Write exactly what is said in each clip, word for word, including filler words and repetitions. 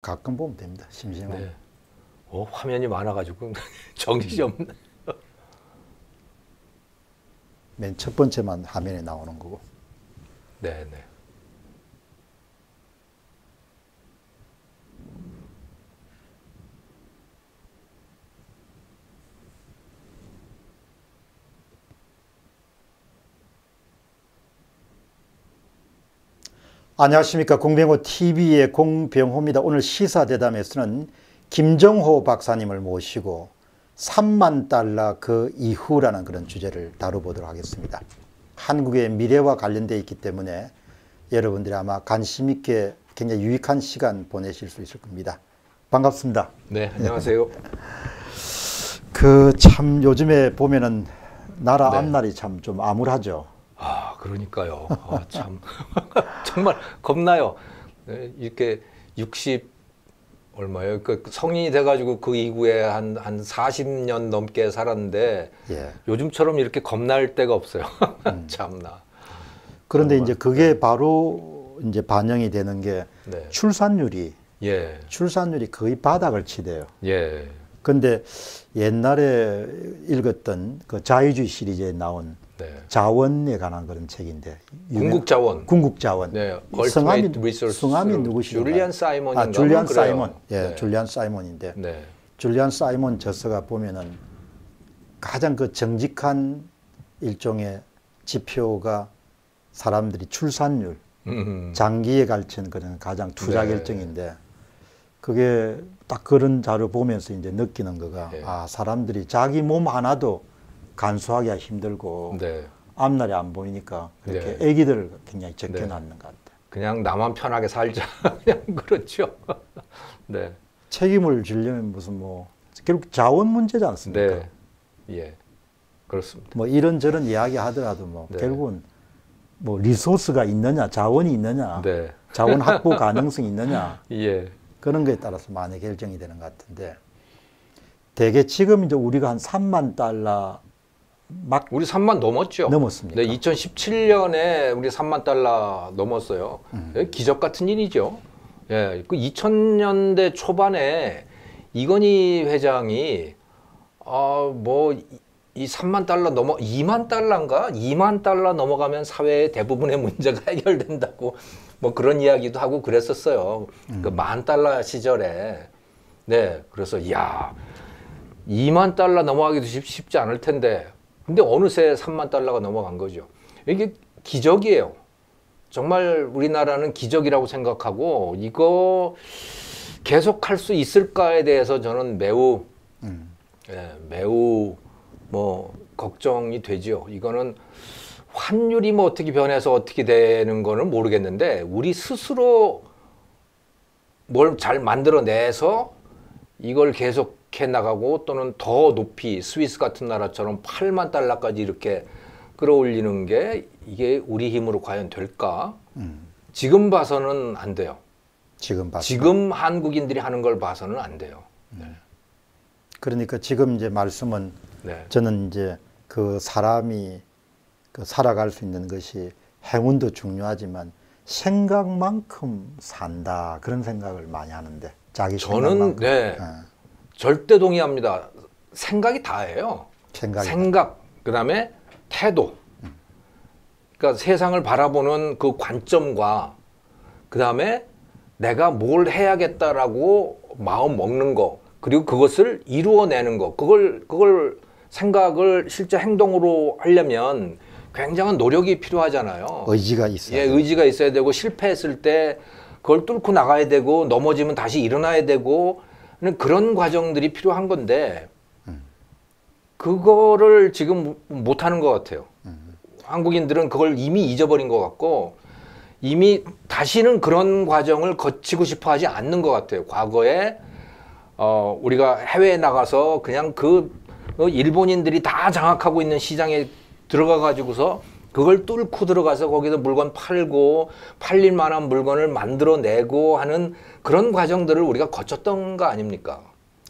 가끔 보면 됩니다. 심심하면. 네. 어, 화면이 많아가지고 정신이 없네. 맨 첫 번째만 화면에 나오는 거고. 네, 네. 안녕하십니까. 공병호 티비의 공병호입니다. 오늘 시사대담에서는 김정호 박사님을 모시고 삼만 달러 그 이후라는 그런 주제를 다뤄보도록 하겠습니다. 한국의 미래와 관련되어 있기 때문에 여러분들이 아마 관심 있게 굉장히 유익한 시간 보내실 수 있을 겁니다. 반갑습니다. 네, 안녕하세요. 그 참 요즘에 보면은 나라 네. 앞날이 참 좀 암울하죠. 아, 그러니까요. 아, 참 정말 겁나요. 네, 이렇게 육십 얼마요? 그 성인이 돼가지고 그 이후에 한 한 사십 년 넘게 살았는데 예. 요즘처럼 이렇게 겁날 때가 없어요. 음. 참나. 그런데 정말. 이제 그게 네. 바로 이제 반영이 되는 게 네. 출산율이 예. 출산율이 거의 바닥을 치대요. 예. 근데 옛날에 읽었던 그 자유주의 시리즈에 나온 네. 자원에 관한 그런 책인데 궁극 자원. 궁극 자원. 네. 성함이 성함이 누구시죠? 줄리안 사이먼인가? 아, 줄리안 그래요. 사이먼. 예, 네. 줄리안 사이먼인데. 네. 줄리안 사이먼 저서가 보면은 가장 그 정직한 일종의 지표가 사람들이 출산율, 음흠. 장기에 걸친 그런 가장 투자 네. 결정인데 그게 딱 그런 자료 보면서 이제 느끼는 거가 네. 아, 사람들이 자기 몸 하나도 간수하기가 힘들고 네. 앞날이 안 보이니까 그렇게 네. 애기들을 굉장히 적게낳는 네. 것 같아요. 그냥 나만 편하게 살자. 그냥 그렇죠. 네. 책임을 지려면 무슨 뭐 결국 자원 문제지 않습니까? 네. 예. 그렇습니다. 뭐 이런저런 이야기 하더라도 뭐 네. 결국은 뭐 리소스가 있느냐, 자원이 있느냐, 네. 자원 확보 가능성이 있느냐. 예. 그런 거에 따라서 많이 결정이 되는 것 같은데 대개 지금 이제 우리가 한 삼만 달러 막 우리 삼만 넘었죠. 넘었습니까? 네, 이천십칠 년에 우리 삼만 달러 넘었어요. 음. 기적 같은 일이죠. 예, 그 이천 년대 초반에 이건희 회장이 아, 뭐 이 삼만 달러 넘어 이만 달러인가? 이만 달러 넘어가면 사회의 대부분의 문제가 해결된다고 뭐 그런 이야기도 하고 그랬었어요. 음. 그 만 달러 시절에. 네, 그래서 야, 이만 달러 넘어가기도 쉽, 쉽지 않을 텐데. 근데 어느새 삼만 달러가 넘어간 거죠. 이게 기적이에요. 정말 우리나라는 기적이라고 생각하고 이거 계속 할 수 있을까에 대해서 저는 매우 음. 예, 매우 뭐 걱정이 되죠. 이거는 환율이 뭐 어떻게 변해서 어떻게 되는 거는 모르겠는데 우리 스스로 뭘 잘 만들어내서 이걸 계속해 나가고 또는 더 높이 스위스 같은 나라처럼 팔만 달러까지 이렇게 끌어올리는 게 이게 우리 힘으로 과연 될까? 음. 지금 봐서는 안 돼요. 지금 봐서. 지금 한국인들이 하는 걸 봐서는 안 돼요. 네. 그러니까 지금 이제 말씀은 네. 저는 이제 그 사람이 그 살아갈 수 있는 것이 행운도 중요하지만 생각만큼 산다 그런 생각을 많이 하는데 자기 저는 생각만큼. 네, 네. 절대 동의합니다. 생각이 다예요. 생각이 생각 그다음에 태도. 음. 그러니까 세상을 바라보는 그 관점과 그다음에 내가 뭘 해야겠다라고 마음 먹는 거 그리고 그것을 이루어내는 거 그걸 그걸 생각을 실제 행동으로 하려면 굉장한 노력이 필요하잖아요. 의지가 있어야 예, 의지가 있어야 되고 실패했을 때 그걸 뚫고 나가야 되고 넘어지면 다시 일어나야 되고 그런 과정들이 필요한 건데 음. 그거를 지금 못하는 것 같아요. 음. 한국인들은 그걸 이미 잊어버린 것 같고 이미 다시는 그런 과정을 거치고 싶어 하지 않는 것 같아요. 과거에 어, 우리가 해외에 나가서 그냥 그 일본인들이 다 장악하고 있는 시장에 들어가 가지고서 그걸 뚫고 들어가서 거기서 물건 팔고 팔릴 만한 물건을 만들어내고 하는 그런 과정들을 우리가 거쳤던 거 아닙니까?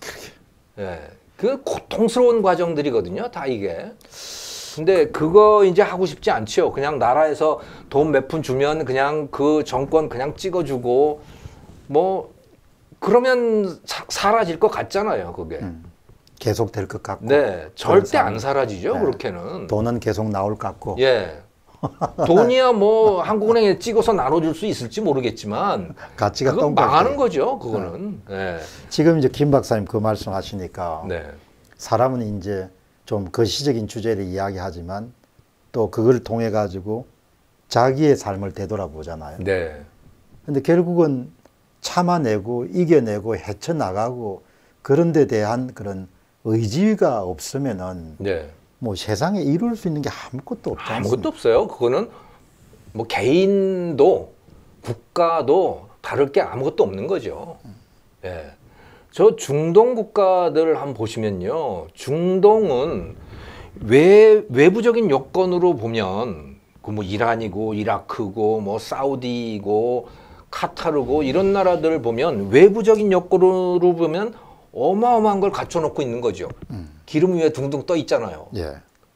예, 그 고통스러운 과정들이거든요, 다 이게. 근데 그거 이제 하고 싶지 않죠. 그냥 나라에서 돈 몇 푼 주면 그냥 그 정권 그냥 찍어주고 뭐 그러면 사, 사라질 것 같잖아요, 그게. 음. 계속 될 것 같고. 네, 절대 사람, 안 사라지죠, 네. 그렇게는. 돈은 계속 나올 것 같고. 예. 돈이야 뭐 한국은행에 찍어서 나눠줄 수 있을지 모르겠지만 가치가 그건 똥갈 망하는 때. 거죠, 그거는. 네. 지금 이제 김 박사님 그 말씀하시니까 네. 사람은 이제 좀 거시적인 주제를 이야기하지만 또 그걸 통해 가지고 자기의 삶을 되돌아보잖아요. 네. 근데 결국은 참아내고 이겨내고 헤쳐나가고 그런 데 대한 그런 의지가 없으면은 네. 뭐 세상에 이룰 수 있는 게 아무것도 없지 않습니까? 아무것도 없어요. 그거는 뭐 개인도 국가도 다를 게 아무것도 없는 거죠. 예. 저 중동 국가들 한번 보시면요. 중동은 외, 외부적인 요건으로 보면 그 뭐 이란이고 이라크고 뭐 사우디고 카타르고 이런 나라들 보면 외부적인 요건으로 보면 어마어마한 걸 갖춰놓고 있는 거죠. 음. 기름 위에 둥둥 떠 있잖아요. 예.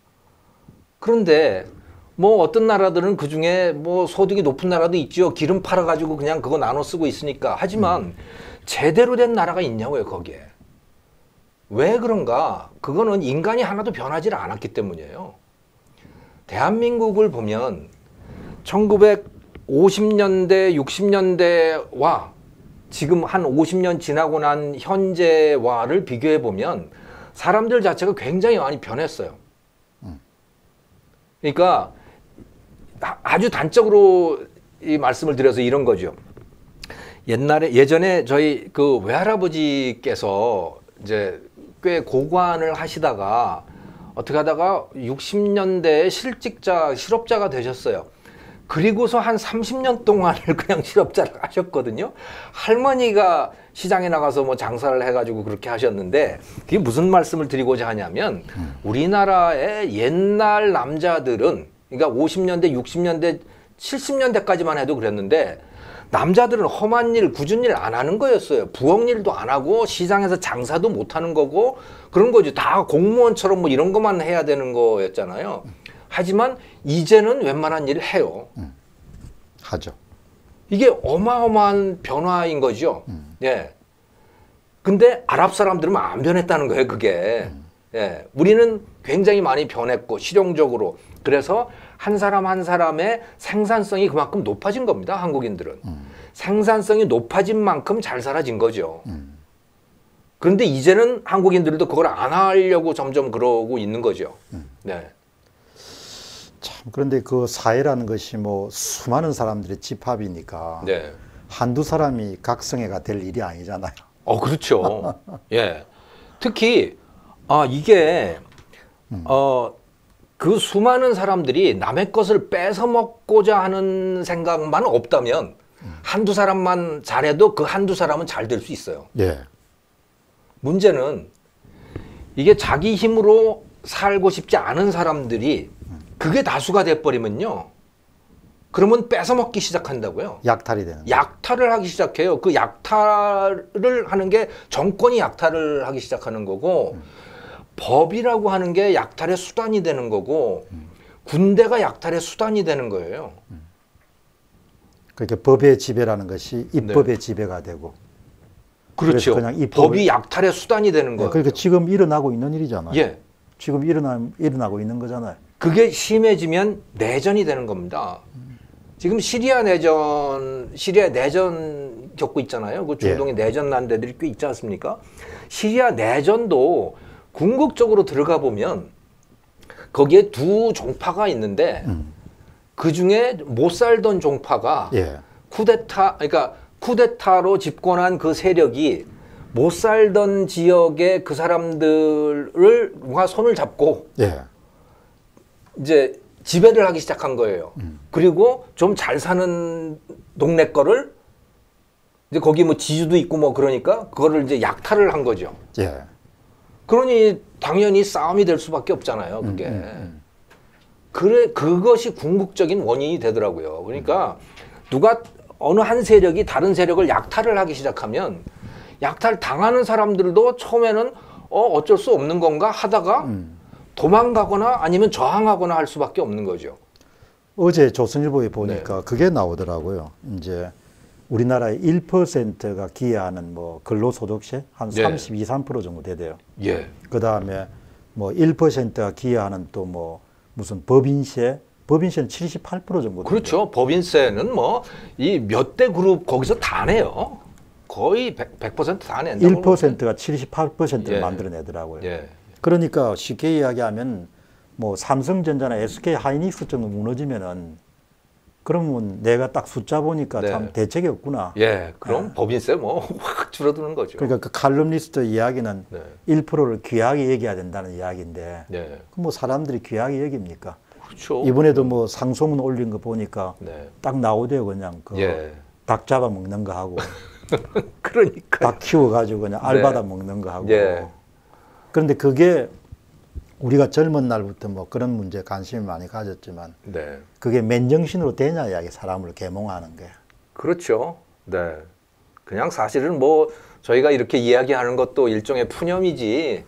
그런데 뭐 어떤 나라들은 그 중에 뭐 소득이 높은 나라도 있죠. 기름 팔아가지고 그냥 그거 나눠 쓰고 있으니까. 하지만 음. 제대로 된 나라가 있냐고요, 거기에. 왜 그런가? 그거는 인간이 하나도 변하지 않았기 때문이에요. 대한민국을 보면 천구백오십 년대, 육십 년대와 지금 한 오십 년 지나고 난 현재와를 비교해 보면 사람들 자체가 굉장히 많이 변했어요. 그러니까 아주 단적으로 이 말씀을 드려서 이런 거죠. 옛날에 예전에 저희 그 외할아버지께서 이제 꽤 고관을 하시다가 어떻게 하다가 육십 년대에 실직자, 실업자가 되셨어요. 그리고서 한 삼십 년 동안을 그냥 실업자를 하셨거든요. 할머니가 시장에 나가서 뭐 장사를 해가지고 그렇게 하셨는데 그게 무슨 말씀을 드리고자 하냐면 우리나라의 옛날 남자들은 그러니까 오십 년대, 육십 년대, 칠십 년대까지만 해도 그랬는데 남자들은 험한 일, 굳은 일 안 하는 거였어요. 부엌 일도 안 하고 시장에서 장사도 못 하는 거고 그런 거죠. 다 공무원처럼 뭐 이런 것만 해야 되는 거였잖아요. 하지만 이제는 웬만한 일을 해요. 음, 하죠. 이게 어마어마한 변화인 거죠. 음. 예. 근데 아랍 사람들은 안 변했다는 거예요, 그게. 음. 예. 우리는 굉장히 많이 변했고 실용적으로. 그래서 한 사람 한 사람의 생산성이 그만큼 높아진 겁니다, 한국인들은. 음. 생산성이 높아진 만큼 잘 살아진 거죠. 음. 그런데 이제는 한국인들도 그걸 안 하려고 점점 그러고 있는 거죠. 음. 네. 참 그런데 그 사회라는 것이 뭐 수많은 사람들의 집합이니까 네. 한두 사람이 각성해가 될 일이 아니잖아요. 어, 그렇죠. 예. 특히 아 이게 음. 어. 그 수많은 사람들이 남의 것을 뺏어 먹고자 하는 생각만 없다면 음. 한두 사람만 잘해도 그 한두 사람은 잘 될 수 있어요. 예. 문제는 이게 자기 힘으로 살고 싶지 않은 사람들이 그게 다수가 돼버리면요. 그러면 뺏어 먹기 시작한다고요. 약탈이 되는. 약탈을 하기 시작해요. 그 약탈을 하는 게 정권이 약탈을 하기 시작하는 거고 음. 법이라고 하는 게 약탈의 수단이 되는 거고 음. 군대가 약탈의 수단이 되는 거예요. 음. 그러니까 법의 지배라는 것이 입법의 네. 지배가 되고. 그렇죠. 그냥 입법을, 법이 약탈의 수단이 되는 거예요. 네, 그러니까 지금 일어나고 있는 일이잖아요. 예. 지금 일어나, 일어나고 있는 거잖아요. 그게 심해지면 내전이 되는 겁니다. 음. 지금 시리아 내전, 시리아 내전 겪고 있잖아요. 그 중동에 예. 내전 난 데들이 꽤 있지 않습니까? 시리아 내전도 궁극적으로 들어가 보면 거기에 두 종파가 있는데 음. 그 중에 못 살던 종파가 예. 쿠데타, 그러니까 쿠데타로 집권한 그 세력이 못 살던 지역의 그 사람들을 누가 손을 잡고 예. 이제 지배를 하기 시작한 거예요. 음. 그리고 좀 잘 사는 동네 거를 이제 거기 뭐 지주도 있고 뭐 그러니까 그거를 이제 약탈을 한 거죠. 예. 그러니 당연히 싸움이 될 수밖에 없잖아요, 그게. 음, 음, 음. 그래, 그것이 궁극적인 원인이 되더라고요. 그러니까 누가 어느 한 세력이 다른 세력을 약탈을 하기 시작하면 약탈 당하는 사람들도 처음에는 어, 어쩔 수 없는 건가 하다가 음. 도망가거나 아니면 저항하거나 할 수밖에 없는 거죠. 어제 조선일보에 보니까 네. 그게 나오더라고요. 이제 우리나라의 일 퍼센트가 기여하는 뭐 근로소득세 한 예. 삼십이, 삼 퍼센트 정도 되대요. 예. 그 다음에 뭐 일 퍼센트가 기여하는 또 뭐 무슨 법인세, 법인세는 칠십팔 퍼센트 정도. 그렇죠. 법인세는 뭐 이 몇 대 그룹 거기서 다 내요. 거의 백 퍼센트 다 낸다고. 일 퍼센트가 칠십팔 퍼센트를 예. 만들어내더라고요. 예. 그러니까 쉽게 이야기하면 뭐 삼성전자나 에스케이 하이닉스 정도 무너지면은 그러면 내가 딱 숫자 보니까 네. 참 대책이 없구나. 예. 그럼 법인세 뭐 확 줄어드는 거죠. 그러니까 그 칼럼니스트 이야기는 네. 일 퍼센트를 귀하게 얘기해야 된다는 이야기인데 네. 그 뭐 사람들이 귀하게 여깁니까? 그렇죠. 이번에도 뭐 상소문 올린 거 보니까 네. 딱 나오대요. 그냥 그 예. 닭 잡아 먹는 거 하고 그러니까. 닭 키워가지고 그냥 알 네. 받아 먹는 거 하고. 예. 그런데 그게 우리가 젊은 날부터 뭐 그런 문제에 관심을 많이 가졌지만 네. 그게 맨정신으로 되냐 이야기 사람을 계몽하는 게. 그렇죠. 네. 그냥 사실은 뭐 저희가 이렇게 이야기하는 것도 일종의 푸념이지.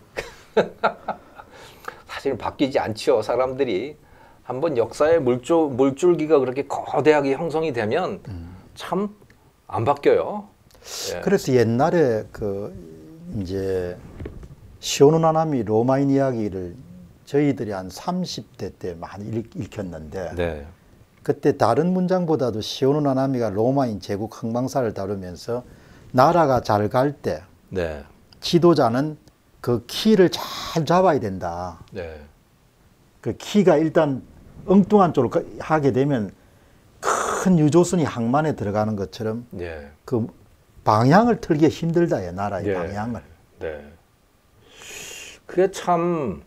사실 바뀌지 않죠. 사람들이 한번 역사의 물줄, 물줄기가 그렇게 거대하게 형성이 되면 참 안 바뀌어요. 예. 그래서 옛날에 그 이제 시오노나나미 로마인 이야기를 저희들이 한 삼십 대 때 많이 읽, 읽혔는데 네. 그때 다른 문장보다도 시오노나나미가 로마인 제국 흥망사를 다루면서 나라가 잘 갈 때 네. 지도자는 그 키를 잘 잡아야 된다. 네. 그 키가 일단 엉뚱한 쪽으로 하게 되면 큰 유조선이 항만에 들어가는 것처럼 네. 그 방향을 틀기 힘들다, 요 나라의 예. 방향을. 네. 그게 참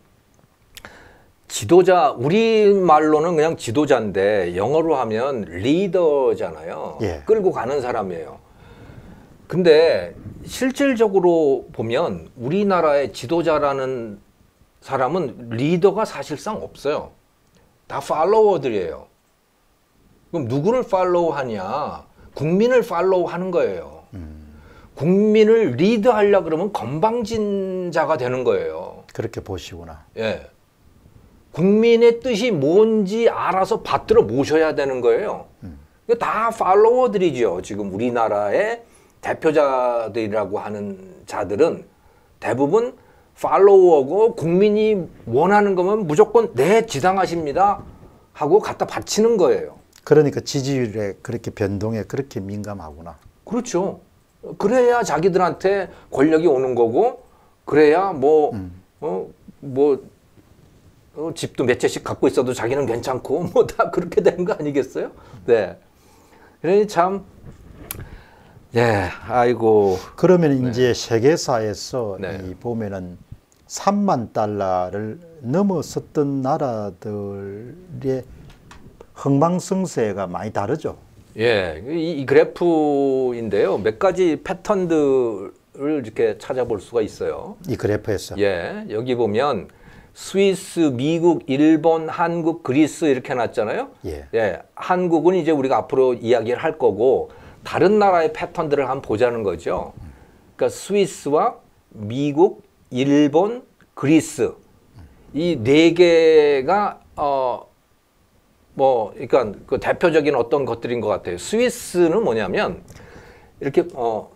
지도자, 우리 말로는 그냥 지도자인데 영어로 하면 리더잖아요. 예. 끌고 가는 사람이에요. 근데 실질적으로 보면 우리나라의 지도자라는 사람은 리더가 사실상 없어요. 다 팔로워들이에요. 그럼 누구를 팔로우하냐? 국민을 팔로우하는 거예요. 음. 국민을 리드하려 그러면 건방진자가 되는 거예요. 그렇게 보시구나. 예. 국민의 뜻이 뭔지 알아서 받들어 모셔야 되는 거예요. 음. 이거 다 팔로워들이죠. 지금 우리나라의 대표자들이라고 하는 자들은 대부분 팔로워고 국민이 원하는 거면 무조건 네, 지당하십니다 하고 갖다 바치는 거예요. 그러니까 지지율에 그렇게 변동에 그렇게 민감하구나. 그렇죠. 그래야 자기들한테 권력이 오는 거고, 그래야 뭐, 음. 어, 뭐, 어, 집도 몇 채씩 갖고 있어도 자기는 괜찮고, 뭐 다 그렇게 되는 거 아니겠어요? 네. 그러니 참, 예, 아이고. 그러면 네. 이제 세계사에서 네. 이 보면은 삼만 달러를 넘어섰던 나라들의 흥망성쇠가 많이 다르죠. 예, 이, 이 그래프인데요. 몇 가지 패턴들을 이렇게 찾아볼 수가 있어요. 이 그래프에서. 예, 여기 보면 스위스, 미국, 일본, 한국, 그리스 이렇게 놨잖아요. 예. 예, 한국은 이제 우리가 앞으로 이야기를 할 거고 다른 나라의 패턴들을 한번 보자는 거죠. 그러니까 스위스와 미국, 일본, 그리스 이 네 개가 어 뭐 그러니까 그 대표적인 어떤 것들인 것 같아요. 스위스는 뭐냐면 이렇게 어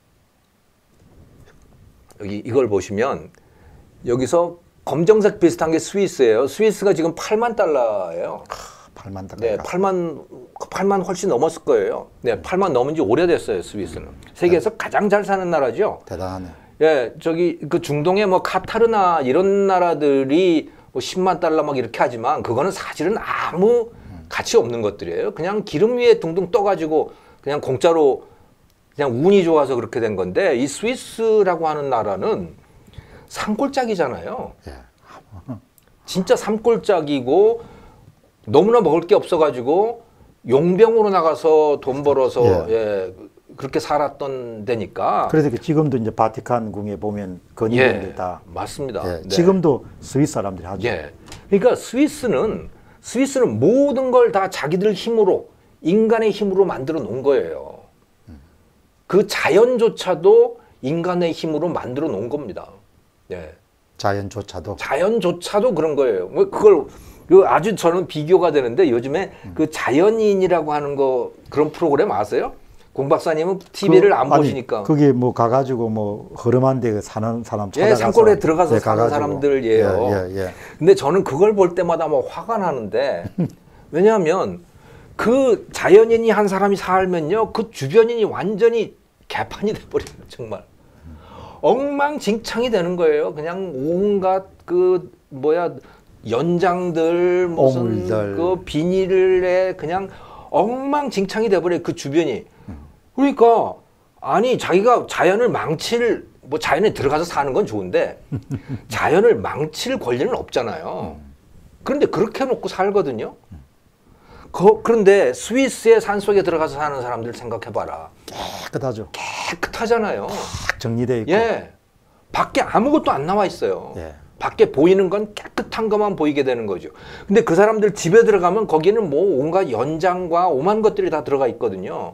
여기 이걸 보시면 여기서 검정색 비슷한 게 스위스예요. 스위스가 지금 팔만 달러예요. 팔만 달러. 네, 팔만 팔만 훨씬 넘었을 거예요. 네, 팔만 넘은 지 오래됐어요, 스위스는. 세계에서 가장 잘 사는 나라죠. 대단하네. 예, 저기 그 중동의 뭐 카타르나 이런 나라들이 뭐 십만 달러 막 이렇게 하지만 그거는 사실은 아무 가치 없는 것들이에요. 그냥 기름 위에 둥둥 떠가지고 그냥 공짜로 그냥 운이 좋아서 그렇게 된 건데 이 스위스라고 하는 나라는 산골짜기잖아요. 예. 진짜 산골짜기고 너무나 먹을 게 없어가지고 용병으로 나가서 돈 벌어서 예. 예, 그렇게 살았던 데니까. 그래서 지금도 이제 바티칸 궁에 보면 건의원들 예, 다 맞습니다. 예, 네. 지금도 스위스 사람들이 하죠. 예. 그러니까 스위스는 스위스는 모든 걸 다 자기들 힘으로 인간의 힘으로 만들어 놓은 거예요. 그 자연조차도 인간의 힘으로 만들어 놓은 겁니다. 예. 자연조차도. 자연조차도 그런 거예요. 뭐 그걸 그 아주 저는 비교가 되는데 요즘에 그 자연인이라고 하는 거 그런 프로그램 아세요? 공 박사님은 티비를 그, 안 아니, 보시니까. 그게 뭐 가가지고 뭐 허름한 데 사는 사람 찾아가서 예, 산골에 들어가서 네, 사는 가가지고. 사람들이에요. 예, 예, 예. 근데 저는 그걸 볼 때마다 뭐 화가 나는데 왜냐하면 그 자연인이 한 사람이 살면요 그 주변인이 완전히 개판이 돼버려요. 정말 엉망진창이 되는 거예요. 그냥 온갖 그 뭐야 연장들 무슨 오물들. 그 비닐에 그냥 엉망진창이 돼버려요. 그 주변이. 그러니까 아니 자기가 자연을 망칠 뭐 자연에 들어가서 사는 건 좋은데 자연을 망칠 권리는 없잖아요. 그런데 그렇게 놓고 살거든요. 그, 그런데 스위스의 산속에 들어가서 사는 사람들 생각해봐라. 깨끗하죠. 깨끗하잖아요. 딱 정리돼 있고. 예, 밖에 아무것도 안 나와 있어요. 예. 밖에 보이는 건 깨끗한 것만 보이게 되는 거죠. 근데 그 사람들 집에 들어가면 거기는 뭐 온갖 연장과 오만 것들이 다 들어가 있거든요.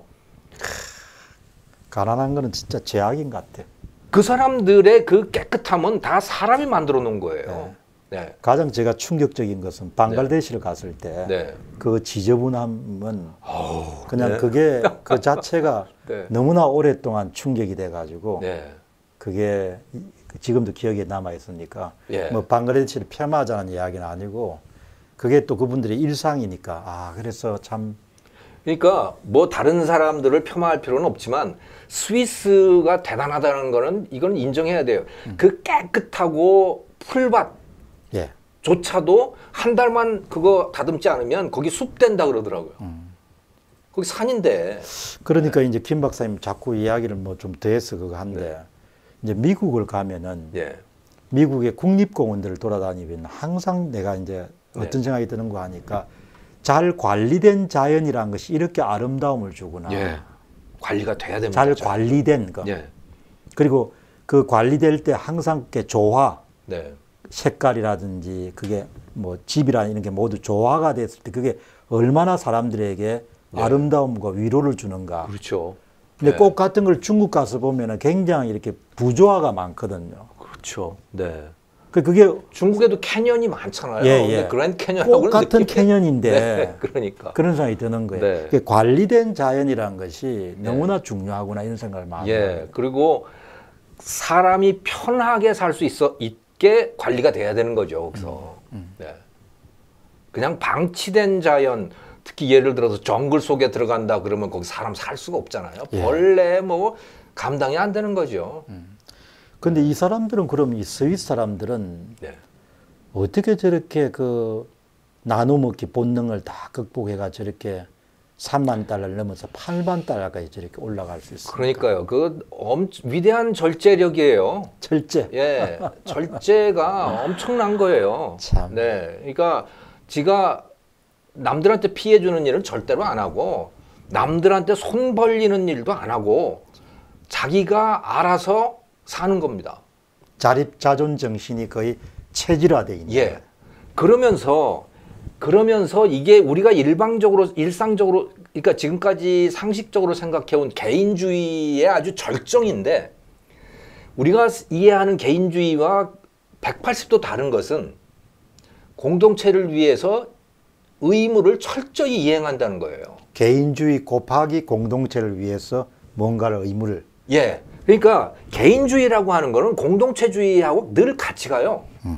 가난한 거는 진짜 죄악인 것 같아. 그 사람들의 그 깨끗함은 다 사람이 만들어 놓은 거예요. 네. 가장 제가 충격적인 것은 방글라데시를 갔을 때 네. 그 지저분함은 어우, 그냥 네. 그게 그 자체가 네. 너무나 오랫동안 충격이 돼가지고 네. 그게 이- 지금도 기억에 남아 있으니까 예. 뭐 방글라데시를 폄하하자는 이야기는 아니고 그게 또 그분들의 일상이니까 아 그래서 참 그러니까 뭐 다른 사람들을 폄하할 필요는 없지만 스위스가 대단하다는 거는 이건 인정해야 돼요. 음. 그 깨끗하고 풀밭 예. 조차도 한 달만 그거 다듬지 않으면 거기 숲 된다 그러더라고요. 음. 거기 산인데. 그러니까 이제 김 박사님 자꾸 이야기를 뭐 좀 더해서 그거 한데 이제 미국을 가면은 예. 미국의 국립공원들을 돌아다니면 항상 내가 이제 어떤 생각이 드는 거 하니까 잘 관리된 자연이라는 것이 이렇게 아름다움을 주구나. 예. 관리가 돼야 됩니다. 잘 잘. 관리된 거. 예. 그리고 그 관리될 때 항상 그 조화, 네. 색깔이라든지 그게 뭐 집이라 이런 게 모두 조화가 됐을 때 그게 얼마나 사람들에게 예. 아름다움과 위로를 주는가. 그렇죠. 근데 예. 꼭 같은 걸 중국 가서 보면은 굉장히 이렇게 부조화가 많거든요. 그렇죠. 네. 그 그게 중국에도 캐년이 많잖아요. 예, 예. 근데 그랜드 캐년하고는 꼭 같은 느낌이- 캐년인데 네, 그러니까. 그런 생각이 드는 거예요. 네. 그게 관리된 자연이라는 것이 너무나 중요하구나 이런 생각을 많이 해요. 예. 그리고 사람이 편하게 살 수 있어 있게 관리가 돼야 되는 거죠. 거기서. 네. 그냥 방치된 자연, 특히 예를 들어서 정글 속에 들어간다 그러면 거기 사람 살 수가 없잖아요. 예. 벌레 뭐 감당이 안 되는 거죠. 근데 이 사람들은 그럼 이 스위스 사람들은 네. 어떻게 저렇게 그 나눠 먹기 본능을 다 극복해가 저렇게 삼만 달러를 넘어서 팔만 달러까지 저렇게 올라갈 수 있어요. 그러니까요. 그 엄, 위대한 절제력이에요. 철제. 예, 절제가 엄청난 거예요. 참. 네, 그러니까 지가 남들한테 피해 주는 일은 절대로 안 하고 남들한테 손 벌리는 일도 안 하고 자기가 알아서 사는 겁니다. 자립자존 정신이 거의 체질화돼 있는 예. 거예요. 그러면서 그러면서 이게 우리가 일방적으로 일상적으로 그러니까 지금까지 상식적으로 생각해온 개인주의의 아주 절정인데 우리가 이해하는 개인주의와 백팔십 도 다른 것은 공동체를 위해서 의무를 철저히 이행한다는 거예요. 개인주의 곱하기 공동체를 위해서 뭔가를 의무를 예. 그러니까 개인주의라고 하는 거는 공동체주의하고 늘 같이 가요. 음.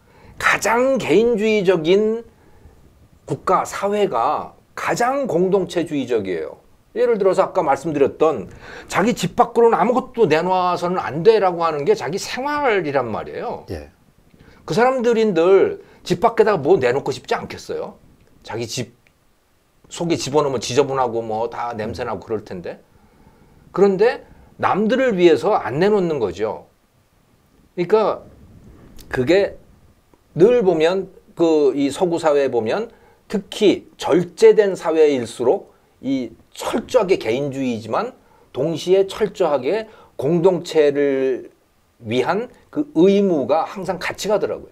가장 개인주의적인 국가, 사회가 가장 공동체주의적이에요. 예를 들어서 아까 말씀드렸던 자기 집 밖으로는 아무것도 내놔서는 안 돼라고 하는 게 자기 생활이란 말이에요. 예. 그 사람들인들 집 밖에다가 뭐 내놓고 싶지 않겠어요? 자기 집 속에 집어넣으면 지저분하고 뭐 다 냄새나고 그럴 텐데. 그런데 남들을 위해서 안 내놓는 거죠. 그러니까 그게 늘 보면 그 이 서구 사회에 보면 특히 절제된 사회일수록 이 철저하게 개인주의지만 동시에 철저하게 공동체를 위한 그 의무가 항상 같이 가더라고요.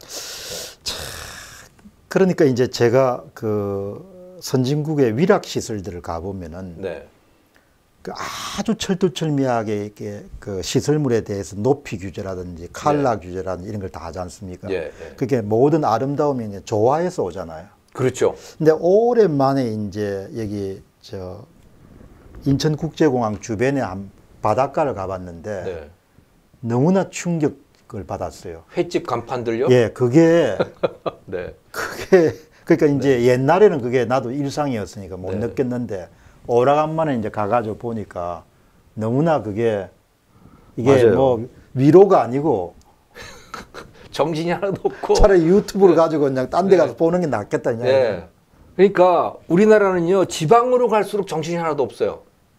그러니까 이제 제가 그 선진국의 위락 시설들을 가보면은 네. 그 아주 철두철미하게 이렇게 그 시설물에 대해서 높이 규제라든지 칼라 규제라든지 이런 걸 다 하지 않습니까? 예, 예. 그게 모든 아름다움이 이제 조화에서 오잖아요. 그렇죠. 근데 오랜만에 이제 여기 저 인천국제공항 주변에 한 바닷가를 가봤는데 네. 너무나 충격을 받았어요. 횟집 간판들요? 예, 그게 네. 그게 그러니까 이제 옛날에는 그게 나도 일상이었으니까 못 네. 느꼈는데 오라간만에 이제 가가지고 보니까 너무나 그게 이게 맞아요. 뭐 위로가 아니고 정신이 하나도 없고. 차라리 유튜브를 가지고 그냥 딴 데 네. 가서 보는 게 낫겠다. 이 예. 그러니까 우리나라는요 지방으로 갈수록 정신이 하나도 없어요.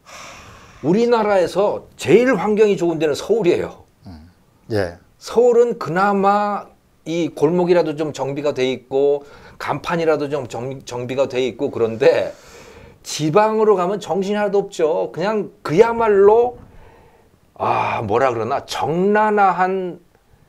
우리나라에서 제일 환경이 좋은 데는 서울이에요. 예. 서울은 그나마 이 골목이라도 좀 정비가 돼 있고 간판이라도 좀 정, 정비가 돼 있고 그런데 지방으로 가면 정신이 하나도 없죠. 그냥 그야말로 아 뭐라 그러나 정난화한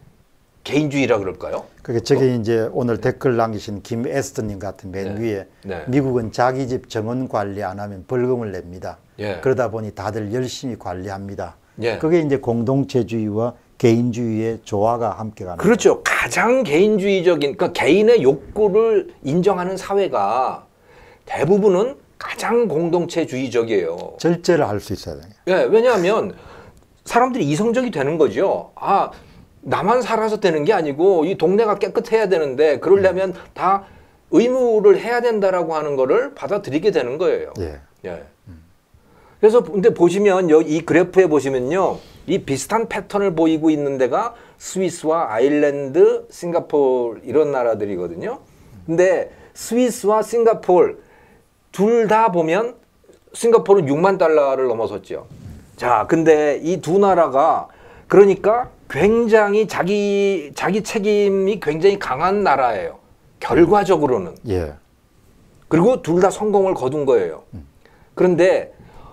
개인주의라 그럴까요? 그게 저게 이제 오늘 댓글 남기신 김에스터님 같은 맨 네. 위에 네. 미국은 자기 집 정원 관리 안 하면 벌금을 냅니다. 예. 그러다 보니 다들 열심히 관리합니다. 예. 그게 이제 공동체주의와 개인주의의 조화가 함께 가는 그렇죠. 가장 개인주의적인, 그러니까 개인의 욕구를 인정하는 사회가 대부분은 가장 공동체주의적이에요. 절제를 할 수 있어야 돼요. 예, 왜냐하면 사람들이 이성적이 되는 거죠. 아, 나만 살아서 되는 게 아니고 이 동네가 깨끗해야 되는데 그러려면 다 의무를 해야 된다라고 하는 거를 받아들이게 되는 거예요. 예. 예. 그래서 근데 보시면 여기 이 그래프에 보시면요. 이 비슷한 패턴을 보이고 있는 데가 스위스와 아일랜드, 싱가포르 이런 나라들이거든요. 근데 스위스와 싱가포르 둘 다 보면 싱가포르는 육만 달러를 넘어섰죠. 자, 근데 이 두 나라가 그러니까 굉장히 자기 자기 책임이 굉장히 강한 나라예요. 결과적으로는. 예. 그리고 둘 다 성공을 거둔 거예요. 그런데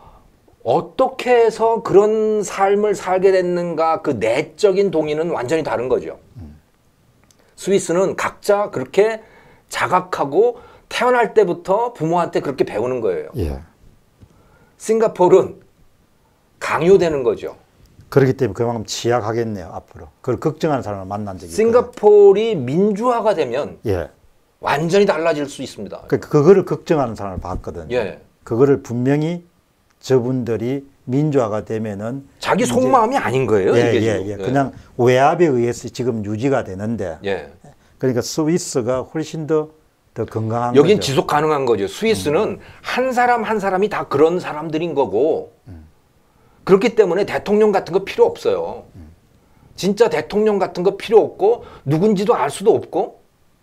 어떻게 해서 그런 삶을 살게 됐는가 그 내적인 동의는 완전히 다른 거죠. 스위스는 각자 그렇게 자각하고 태어날 때부터 부모한테 그렇게 배우는 거예요. 예. 싱가포르는 강요되는 거죠. 그렇기 때문에 그만큼 취약하겠네요, 앞으로. 그걸 걱정하는 사람을 만난 적이 있거든요. 싱가포르이 민주화가 되면 예. 완전히 달라질 수 있습니다. 그, 그거를 걱정하는 사람을 봤거든요. 예. 그거를 분명히 저분들이 민주화가 되면은 자기 이제- 속마음이 아닌 거예요. 예, 이게 예, 지금. 예. 그냥 외압에 의해서 지금 유지가 되는데 예. 그러니까 스위스가 훨씬 더, 더 건강한 여긴 거죠. 지속 가능한 거죠. 스위스는 음. 한 사람 한 사람이 다 그런 사람들인 거고 그렇기 때문에 대통령 같은 거 필요 없어요. 진짜 대통령 같은 거 필요 없고 누군지도 알 수도 없고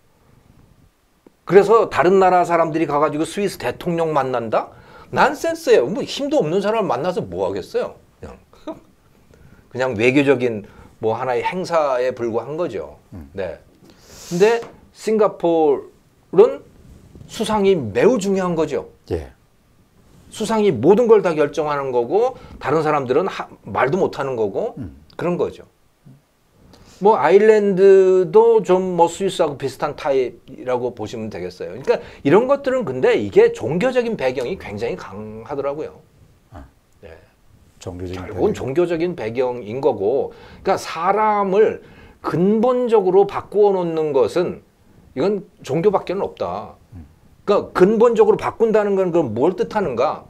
그래서 다른 나라 사람들이 가가지고 스위스 대통령 만난다? 난센스예요. 뭐 힘도 없는 사람을 만나서 뭐 하겠어요. 그냥 그냥 외교적인 뭐 하나의 행사에 불과한 거죠. 네. 근데 싱가포르는 수상이 매우 중요한 거죠. 예. 수상이 모든 걸 다 결정하는 거고 다른 사람들은 하, 말도 못하는 거고 그런 거죠. 뭐 아일랜드도 좀 뭐 스위스하고 비슷한 타입이라고 보시면 되겠어요. 그러니까 이런 것들은 근데 이게 종교적인 배경이 굉장히 강하더라고요. 네. 종교적인 결국은 종교적인 배경인 거고, 그러니까 사람을 근본적으로 바꾸어 놓는 것은 이건 종교밖에는 없다. 그러니까 근본적으로 바꾼다는 건 그럼 뭘 뜻하는가?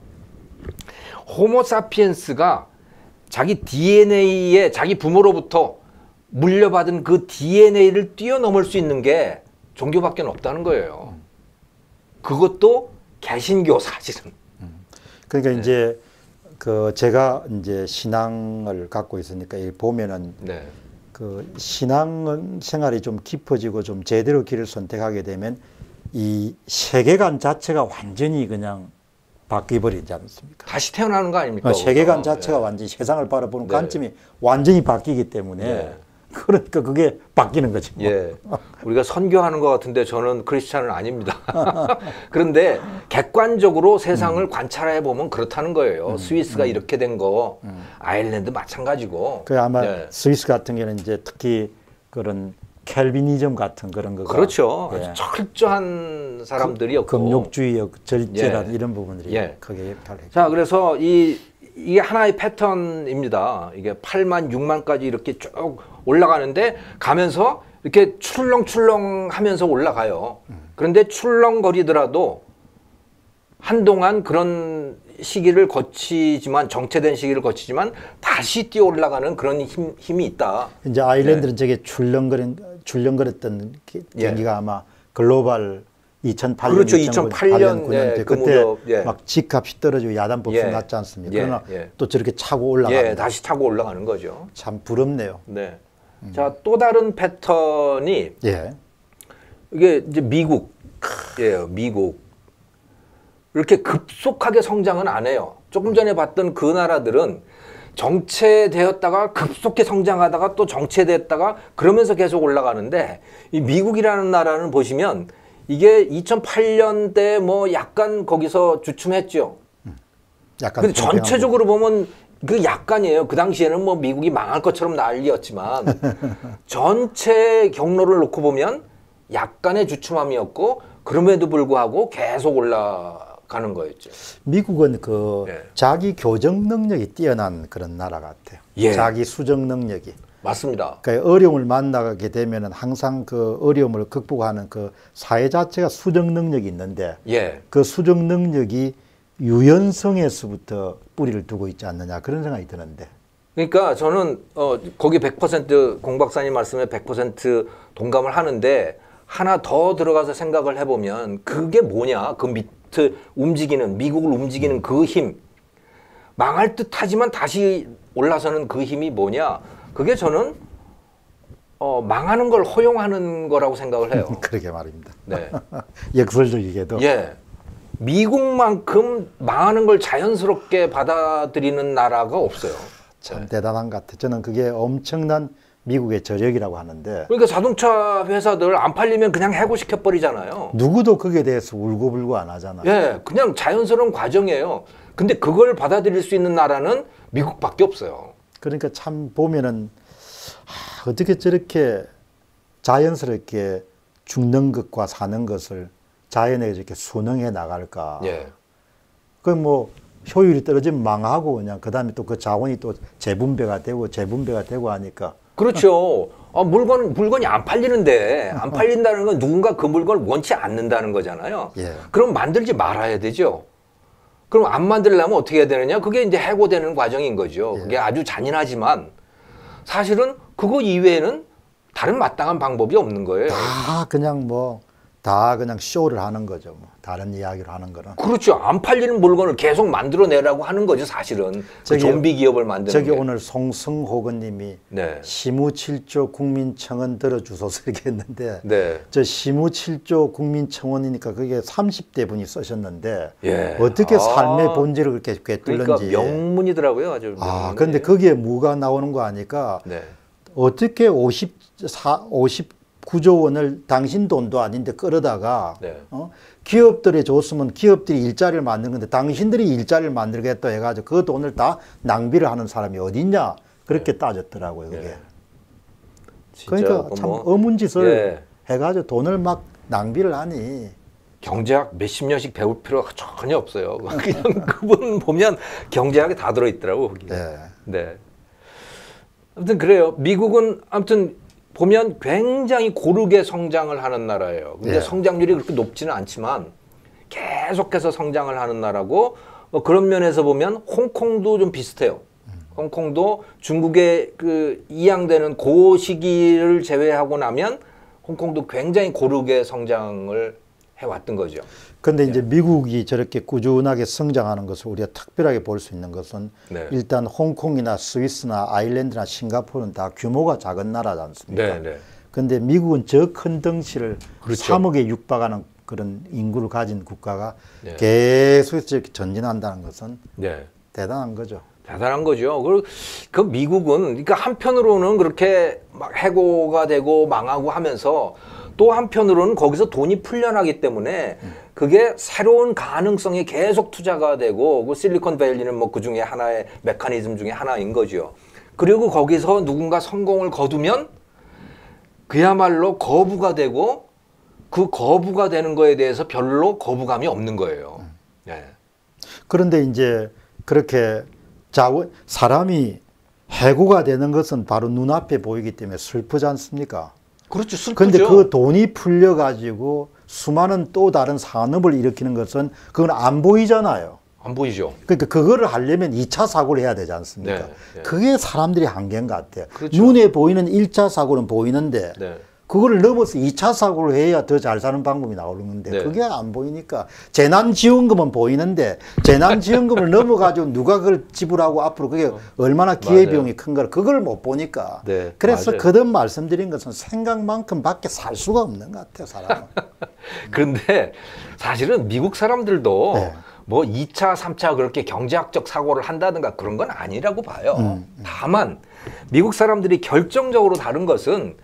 호모사피엔스가 자기 디엔에이에 자기 부모로부터 물려받은 그 디엔에이를 뛰어넘을 수 있는 게 종교밖에 없다는 거예요. 그것도 개신교 사실은. 그러니까 네. 이제 그 제가 이제 신앙을 갖고 있으니까 이 보면은 네. 그 신앙 생활이 좀 깊어지고 좀 제대로 길을 선택하게 되면 이 세계관 자체가 완전히 그냥 바뀌어버리지 않습니까? 다시 태어나는 거 아닙니까? 어, 세계관 거기서? 자체가 네. 완전히 세상을 바라보는 네. 관점이 완전히 바뀌기 때문에 네. 그러니까 그게 바뀌는 거지. 뭐. 예. 우리가 선교하는 것 같은데 저는 크리스찬은 아닙니다. 그런데 객관적으로 세상을 관찰해 보면 그렇다는 거예요. 스위스가 이렇게 된 거, 아일랜드 마찬가지고. 그 아마 예. 스위스 같은 경우는 이제 특히 그런 캘비니즘 같은 그런 거가 그렇죠. 예. 아주 철저한 사람들이었고. 금욕주의, 절제란 예. 이런 부분들이 예. 크게 역할을 했죠. 자, 그래서 이 이게 하나의 패턴입니다. 이게 팔만, 육만까지 이렇게 쭉 올라가는데 가면서 이렇게 출렁출렁 하면서 올라가요. 그런데 출렁거리더라도 한동안 그런 시기를 거치지만 정체된 시기를 거치지만 다시 뛰어 올라가는 그런 힘, 힘이 있다. 이제 아일랜드는 네. 저게 출렁거린 출렁거렸던 경기가 예. 아마 글로벌 이천팔 년, 그렇죠. 이천팔 년, 구 년 때 예, 그 그때 무렵, 예. 막 집값이 떨어지고 야단 법석 예. 났지 않습니까? 예. 그러나 예. 또 저렇게 차고 올라가는 예, 다시 차고 올라가는 거죠. 참 부럽네요. 네. 음. 자, 또 다른 패턴이 예. 이게 이제 미국, 예, 미국 이렇게 급속하게 성장은 안 해요. 조금 전에 봤던 그 나라들은 정체되었다가 급속히 성장하다가 또 정체됐다가 그러면서 계속 올라가는데 이 미국이라는 나라는 보시면 이게 이천팔 년대 뭐 약간 거기서 주춤했죠. 약간 근데 전체적으로 보면 그 약간이에요. 그 당시에는 뭐 미국이 망할 것처럼 난리였지만 전체 경로를 놓고 보면 약간의 주춤함이었고 그럼에도 불구하고 계속 올라가는 거였죠. 미국은 그 예. 자기 교정 능력이 뛰어난 그런 나라 같아요. 예. 자기 수정 능력이. 맞습니다. 그러니까 어려움을 만나게 되면은 항상 그 어려움을 극복하는 그 사회 자체가 수정 능력이 있는데 예. 그 수정 능력이 유연성에서부터 뿌리를 두고 있지 않느냐 그런 생각이 드는데. 그러니까 저는 어 거기 백 퍼센트 공 박사님 말씀에 백 퍼센트 동감을 하는데 하나 더 들어가서 생각을 해보면 그게 뭐냐 그 밑에 움직이는 미국을 움직이는 그 힘 망할 듯 하지만 다시 올라서는 그 힘이 뭐냐 그게 저는 어 망하는 걸 허용하는 거라고 생각을 해요. 그러게 말입니다. 네. 역설적이게도. 예. 미국만큼 망하는 걸 자연스럽게 받아들이는 나라가 없어요. 참 네. 대단한 것 같아요. 저는 그게 엄청난 미국의 저력이라고 하는데. 그러니까 자동차 회사들 안 팔리면 그냥 해고시켜버리잖아요. 누구도 거기에 대해서 울고불고 안 하잖아요. 예, 그냥 자연스러운 과정이에요. 근데 그걸 받아들일 수 있는 나라는 미국밖에 없어요. 그러니까 참 보면은 아, 어떻게 저렇게 자연스럽게 죽는 것과 사는 것을 자연에 이렇게 순응해 나갈까. 예. 그 뭐 효율이 떨어지면 망하고 그냥 그 다음에 또 그 자원이 또 재분배가 되고 재분배가 되고 하니까. 그렇죠. 아, 물건, 물건이 안 팔리는데 안 팔린다는 건 누군가 그 물건을 원치 않는다는 거잖아요. 예. 그럼 만들지 말아야 되죠. 그럼 안 만들려면 어떻게 해야 되느냐? 그게 이제 해고되는 과정인 거죠. 예. 그게 아주 잔인하지만 사실은 그거 이외에는 다른 마땅한 방법이 없는 거예요. 다 그냥 뭐 다 그냥 쇼를 하는 거죠. 뭐 다른 이야기를 하는 거는. 그렇죠. 안 팔리는 물건을 계속 만들어내라고 하는 거죠. 사실은 저기, 그 좀비 기업을 만드는 저기 게. 오늘 송승호건님이 네. 시무칠조 국민청원 들어주소서 이렇게 했는데 네. 저 시무칠조 국민청원이니까 그게 삼십 대 분이 쓰셨는데 예. 어떻게 아. 삶의 본질을 그렇게 꿰뚫는지. 그러니까 명문이더라고요. 아주. 아, 그런데 거기에 뭐가 나오는 거 아니까 네. 어떻게 오십사, 오십구조 원을 당신 돈도 아닌데 끌어다가 네. 어? 기업들이 줬으면 기업들이 일자리를 만드는 건데 당신들이 일자리를 만들겠다 해가지고 그 돈을 다 낭비를 하는 사람이 어딨냐 그렇게 네. 따졌더라고요. 그게. 네. 그러니까 참 뭐, 어문짓을 예. 해가지고 돈을 막 낭비를 하니. 경제학 몇십 년씩 배울 필요가 전혀 없어요. 그냥 그분 보면 경제학이 다 들어있더라고 거기. 네. 네. 아무튼 그래요. 미국은 아무튼 보면 굉장히 고르게 성장을 하는 나라예요. 근데 네. 성장률이 그렇게 높지는 않지만 계속해서 성장을 하는 나라고 뭐 그런 면에서 보면 홍콩도 좀 비슷해요. 음. 홍콩도 중국에 그 이양되는 그 시기를 제외하고 나면 홍콩도 굉장히 고르게 성장을 해왔던 거죠. 그런데 네. 이제 미국이 저렇게 꾸준하게 성장하는 것을 우리가 특별하게 볼 수 있는 것은 네. 일단 홍콩이나 스위스나 아일랜드나 싱가포르는 다 규모가 작은 나라지 않습니까? 그런데 네. 네. 미국은 저 큰 덩치를 그렇죠. 삼억에 육박하는 그런 인구를 가진 국가가 네. 계속해서 이렇게 전진한다는 것은 네. 대단한 거죠. 대단한 거죠. 그리고 그 미국은 그러니까 한편으로는 그렇게 막 해고가 되고 망하고 하면서 또 한편으로는 거기서 돈이 풀려나기 때문에 그게 새로운 가능성이 계속 투자가 되고 그 실리콘밸리는 뭐 그 중에 하나의 메커니즘 중에 하나인 거죠. 그리고 거기서 누군가 성공을 거두면 그야말로 거부가 되고 그 거부가 되는 거에 대해서 별로 거부감이 없는 거예요. 네. 그런데 이제 그렇게 자원, 사람이 해고가 되는 것은 바로 눈앞에 보이기 때문에 슬프지 않습니까? 그렇죠. 슬프죠. 그런데 그 돈이 풀려가지고 수많은 또 다른 산업을 일으키는 것은 그건 안 보이잖아요. 안 보이죠. 그러니까 그거를 하려면 이 차 사고를 해야 되지 않습니까? 네, 네. 그게 사람들이 한계인 것 같아요. 그렇죠. 눈에 보이는 일 차 사고는 보이는데 네. 그거를 넘어서 이 차 사고를 해야 더 잘 사는 방법이 나오는 건데 네. 그게 안 보이니까 재난지원금은 보이는데 재난지원금을 넘어가지고 누가 그걸 지불하고 앞으로 그게 얼마나 기회비용이 큰가 그걸 못 보니까 네, 그래서 맞아요. 거듭 말씀드린 것은 생각만큼 밖에 살 수가 없는 것 같아요, 사람은. 그런데 사실은 미국 사람들도 네. 뭐 이 차, 삼 차 그렇게 경제학적 사고를 한다든가 그런 건 아니라고 봐요. 음, 음. 다만 미국 사람들이 결정적으로 다른 것은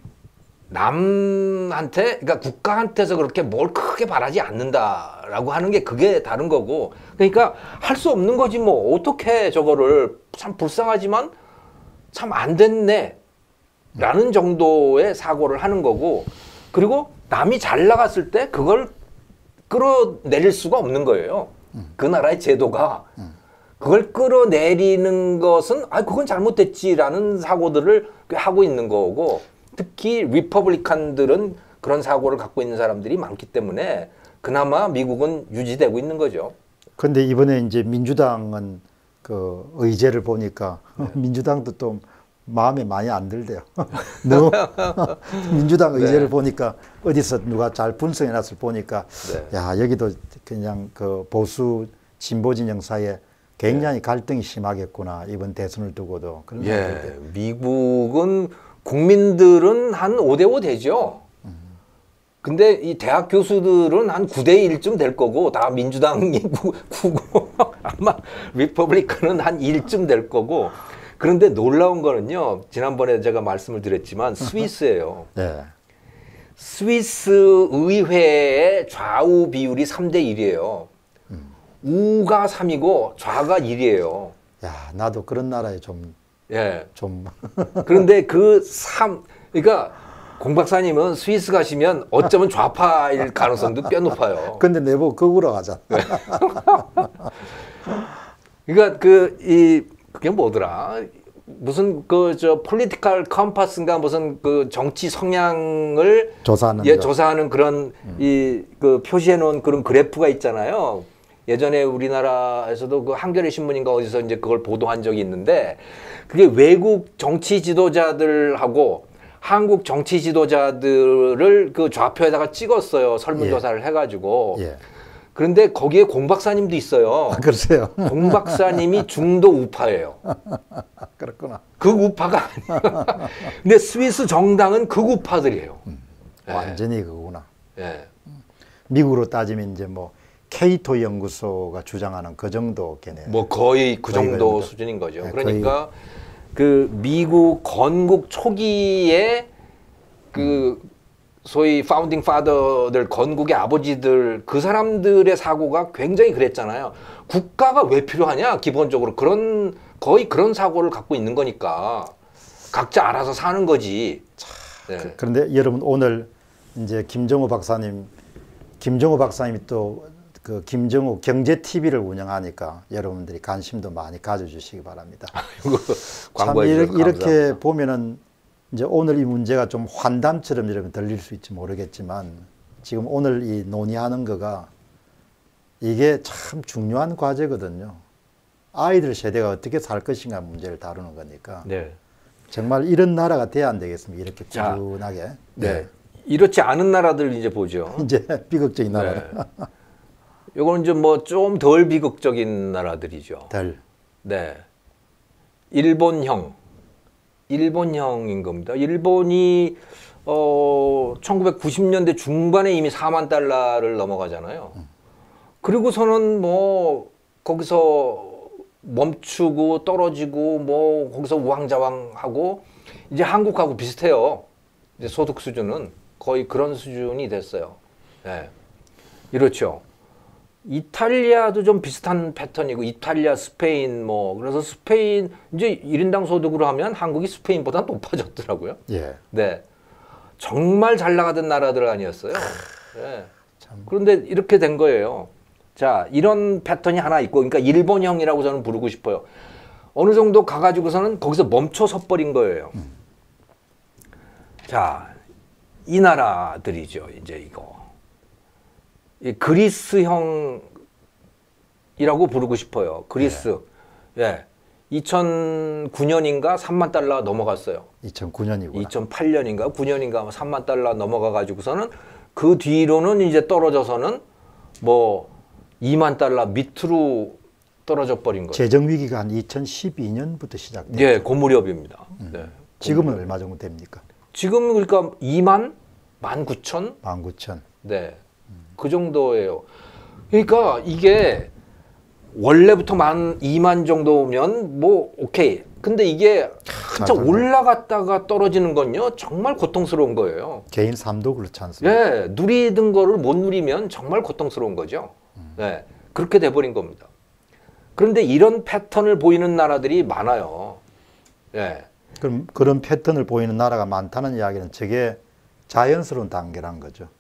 남한테, 그러니까 국가한테서 그렇게 뭘 크게 바라지 않는다라고 하는 게 그게 다른 거고, 그러니까 할 수 없는 거지 뭐 어떻게 저거를 참 불쌍하지만 참 안 됐네 라는 정도의 사고를 하는 거고, 그리고 남이 잘 나갔을 때 그걸 끌어내릴 수가 없는 거예요. 그 나라의 제도가 그걸 끌어내리는 것은 아 그건 잘못됐지라는 사고들을 하고 있는 거고, 특히 리퍼블리칸들은 그런 사고를 갖고 있는 사람들이 많기 때문에 그나마 미국은 유지되고 있는 거죠. 그런데 이번에 이제 민주당은 그 의제를 보니까 네. 민주당도 또 마음에 많이 안 들대요. 너무 민주당 의제를 네. 보니까 어디서 누가 잘 분석해 놨을 보니까 네. 야 여기도 그냥 그 보수 진보 진영 사이에 굉장히 갈등이 심하겠구나 이번 대선을 두고도 그런 생각이 예, 들어요. 미국은 국민들은 한 오 대 오 되죠. 근데 이 대학 교수들은 한 구 대 일쯤 될 거고, 다 민주당이 구고 아마 리퍼블리칸은 한 일쯤 될 거고. 그런데 놀라운 거는요, 지난번에 제가 말씀을 드렸지만 스위스예요. 네. 스위스 의회의 좌우 비율이 삼 대 일이에요. 우가 삼이고 좌가 일이에요. 야 나도 그런 나라에 좀 예. 좀 그런데 그 삼, 그러니까 공 박사님은 스위스 가시면 어쩌면 좌파일 가능성도 꽤 높아요. 근데 내보고 거꾸로 가자. 그러니까 그 이 그게 뭐더라? 무슨 그 저 폴리티컬 컴파스인가 무슨 그 정치 성향을 조사하는 예, 거. 조사하는 그런 이 그 표시해 놓은 그런 그래프가 있잖아요. 예전에 우리나라에서도 그 한겨레 신문인가 어디서 이제 그걸 보도한 적이 있는데, 그게 외국 정치 지도자들하고 한국 정치 지도자들을 그 좌표에다가 찍었어요. 설문조사를 해가지고. 예. 그런데 거기에 공 박사님도 있어요. 그러세요. 공 박사님이 중도 우파예요. 그렇구나. 극우파가 아니야. 근데 스위스 정당은 극우파들이에요. 예. 완전히 그거구나. 예. 미국으로 따지면 이제 뭐 케이토 연구소가 주장하는 그 정도 걔네. 뭐 거의 그 거의 정도 그런 수준인 거죠. 네, 그러니까 그 미국 건국 초기에 그 소위 파운딩 파더들, 건국의 아버지들, 그 사람들의 사고가 굉장히 그랬잖아요. 국가가 왜 필요하냐? 기본적으로 그런 거의 그런 사고를 갖고 있는 거니까 각자 알아서 사는 거지. 네. 그런데 여러분 오늘 이제 김정우 박사님, 김정우 박사님이 또 그 김정우 경제 티비를 운영하니까 여러분들이 관심도 많이 가져주시기 바랍니다. 이거 참 광고해 이렇게, 주셔서 이렇게 감사합니다. 보면은 이제 오늘 이 문제가 좀 환담처럼 여러분 들릴 수 있지 모르겠지만 지금 오늘 이 논의하는 거가 이게 참 중요한 과제거든요. 아이들 세대가 어떻게 살 것인가 문제를 다루는 거니까 네. 정말 이런 나라가 돼야 안 되겠습니까? 이렇게 자, 꾸준하게. 네. 이렇지 않은 나라들 이제 보죠. 이제 비극적인 나라. 네. 요거는 좀 뭐 좀 덜 비극적인 나라들이죠. 들. 네. 일본형. 일본형인 겁니다. 일본이 어 천구백구십 년대 중반에 이미 사만 달러를 넘어가잖아요. 그리고서는 뭐 거기서 멈추고 떨어지고 뭐 거기서 우왕좌왕하고 이제 한국하고 비슷해요. 이제 소득 수준은 거의 그런 수준이 됐어요. 네. 이렇죠. 이탈리아도 좀 비슷한 패턴이고, 이탈리아, 스페인 뭐 그래서 스페인 이제 일 인당 소득으로 하면 한국이 스페인보다 높아졌더라고요. 예. 네. 정말 잘 나가던 나라들 아니었어요. 네. 참. 그런데 이렇게 된 거예요. 자, 이런 패턴이 하나 있고, 그러니까 일본형이라고 저는 부르고 싶어요. 어느 정도 가가지고서는 거기서 멈춰서 버린 거예요. 음. 자, 이 나라들이죠. 이제 이거. 이 그리스형 부르고 싶어요. 그리스. 예. 예. 이천구 년인가 삼만 달러 넘어갔어요. 이천구 년이구나. 이천팔 년인가 구 년인가 삼만 달러 넘어가 가지고서는 그 뒤로는 이제 떨어져서는 뭐 이만 달러 밑으로 떨어져 버린 거예요. 재정 위기가 한 이천십이 년부터 시작됐죠. 예, 그 무렵입니다. 음. 네. 지금은 얼마 정도 됩니까? 지금 그러니까 이만 만 구천? 만 구천. 네. 그 정도예요. 그러니까 이게 원래부터 만 이만 정도면 뭐 오케이. 근데 이게 한참 맞아요. 올라갔다가 떨어지는 건요 정말 고통스러운 거예요. 개인 삶도 그렇지 않습니까? 예, 누리던 거를 못 누리면 정말 고통스러운 거죠. 네, 그렇게 돼버린 겁니다. 그런데 이런 패턴을 보이는 나라들이 많아요. 예. 그럼 그런 패턴을 보이는 나라가 많다는 이야기는 저게 자연스러운 단계란 거죠.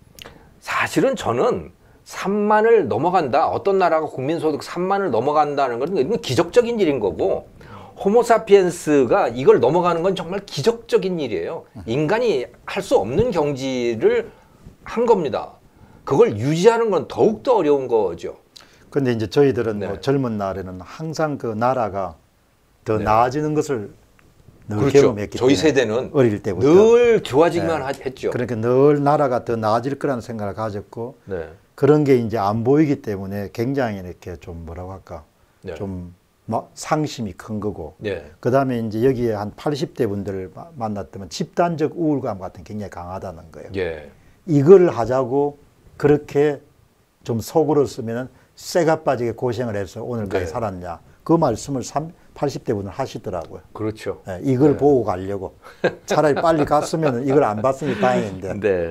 사실은 저는 삼만을 넘어간다. 어떤 나라가 국민소득 삼만을 넘어간다는 건 이건 기적적인 일인 거고 호모사피엔스가 이걸 넘어가는 건 정말 기적적인 일이에요. 인간이 할 수 없는 경지를 한 겁니다. 그걸 유지하는 건 더욱더 어려운 거죠. 근데 이제 저희들은 네. 뭐 젊은 날에는 항상 그 나라가 더 네. 나아지는 것을 늘 그렇죠. 경험했기 저희 때문에 세대는 어릴 때부터 늘 좋아지기만 네. 했죠. 그러니까 늘 나라가 더 나아질 거라는 생각을 가졌고 네. 그런 게 이제 안 보이기 때문에 굉장히 이렇게 좀 뭐라고 할까 네. 좀 막 상심이 큰 거고 네. 그 다음에 이제 여기에 한 팔십 대 분들을 마- 만났더니 집단적 우울감 같은 게 굉장히 강하다는 거예요. 예. 이걸 하자고 그렇게 좀 속으로 쓰면은 쇠가 빠지게 고생을 해서 오늘까지 네. 살았냐. 그 말씀을 팔십 대 분은 하시더라고요. 그렇죠. 네, 이걸 네. 보고 가려고. 차라리 빨리 갔으면 이걸 안 봤으니 다행인데. 네.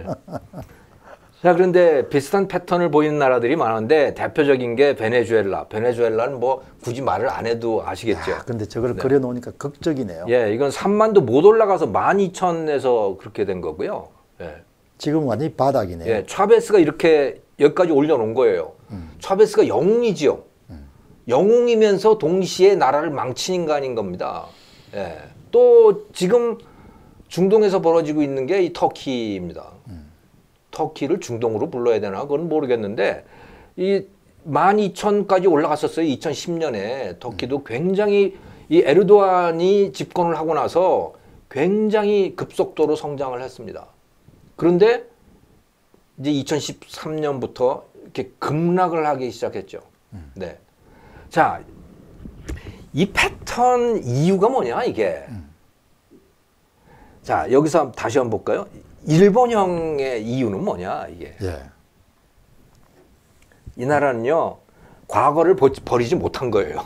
자, 그런데 비슷한 패턴을 보이는 나라들이 많은데 대표적인 게 베네수엘라. 베네수엘라는 뭐 굳이 말을 안 해도 아시겠죠. 야, 근데 저걸 네. 그려놓으니까 극적이네요. 예, 이건 삼만도 못 올라가서 만 이천에서 그렇게 된 거고요. 예. 지금 완전히 바닥이네요. 예, 차베스가 이렇게 여기까지 올려놓은 거예요. 음. 차베스가 영웅이지요. 음. 영웅이면서 동시에 나라를 망친 인간인 겁니다. 예. 또 지금 중동에서 벌어지고 있는 게 이 터키입니다. 음. 터키를 중동으로 불러야 되나 그건 모르겠는데 이 만 이천까지 올라갔었어요. 이천십 년에 터키도 굉장히 이 에르도안이 집권을 하고 나서 굉장히 급속도로 성장을 했습니다. 그런데 이제 이천십삼 년부터 이렇게 급락을 하기 시작했죠. 네. 자, 이 패턴 이유가 뭐냐 이게. 자, 여기서 다시 한번 볼까요? 일본형의 이유는 뭐냐 이게. 예. 이 나라는요 과거를 버, 버리지 못한 거예요.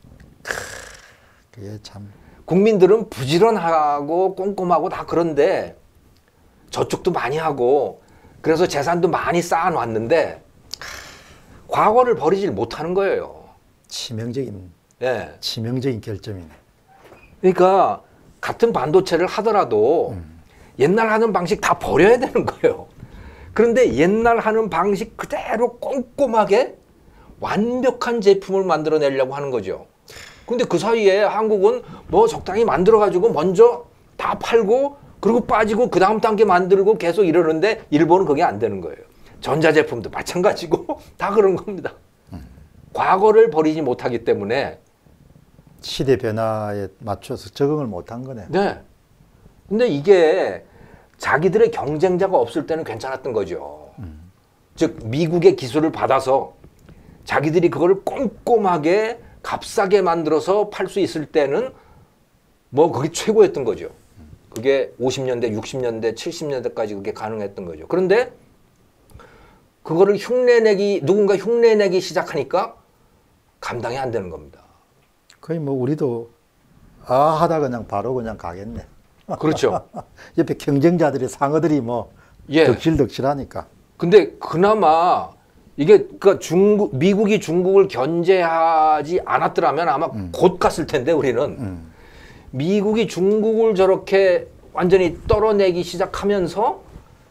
그게 참. 국민들은 부지런하고 꼼꼼하고 다 그런데 저축도 많이 하고 그래서 재산도 많이 쌓아놨는데 과거를 버리질 못하는 거예요. 치명적인, 예. 치명적인 결점이네. 그러니까 같은 반도체를 하더라도 음. 옛날 하는 방식 다 버려야 되는 거예요. 그런데 옛날 하는 방식 그대로 꼼꼼하게 완벽한 제품을 만들어내려고 하는 거죠. 근데 그 사이에 한국은 뭐 적당히 만들어가지고 먼저 다 팔고 그리고 빠지고 그 다음 단계 만들고 계속 이러는데 일본은 그게 안 되는 거예요. 전자제품도 마찬가지고 다 그런 겁니다. 음. 과거를 버리지 못하기 때문에 시대 변화에 맞춰서 적응을 못한 거네. 네. 근데 이게 자기들의 경쟁자가 없을 때는 괜찮았던 거죠. 음. 즉 미국의 기술을 받아서 자기들이 그걸 꼼꼼하게 값싸게 만들어서 팔 수 있을 때는 뭐 그게 최고였던 거죠. 그게 오십 년대, 육십 년대, 칠십 년대까지 그게 가능했던 거죠. 그런데 그거를 흉내내기 누군가 흉내내기 시작하니까 감당이 안 되는 겁니다. 거의 뭐 우리도 아 하다 그냥 바로 그냥 가겠네. 그렇죠. 옆에 경쟁자들이 상어들이 뭐 예. 덕실덕실하니까. 근데 그나마 이게 그러니까 중국 미국이 중국을 견제하지 않았더라면 아마 음. 곧 갔을 텐데 우리는 음. 미국이 중국을 저렇게 완전히 떨어내기 시작하면서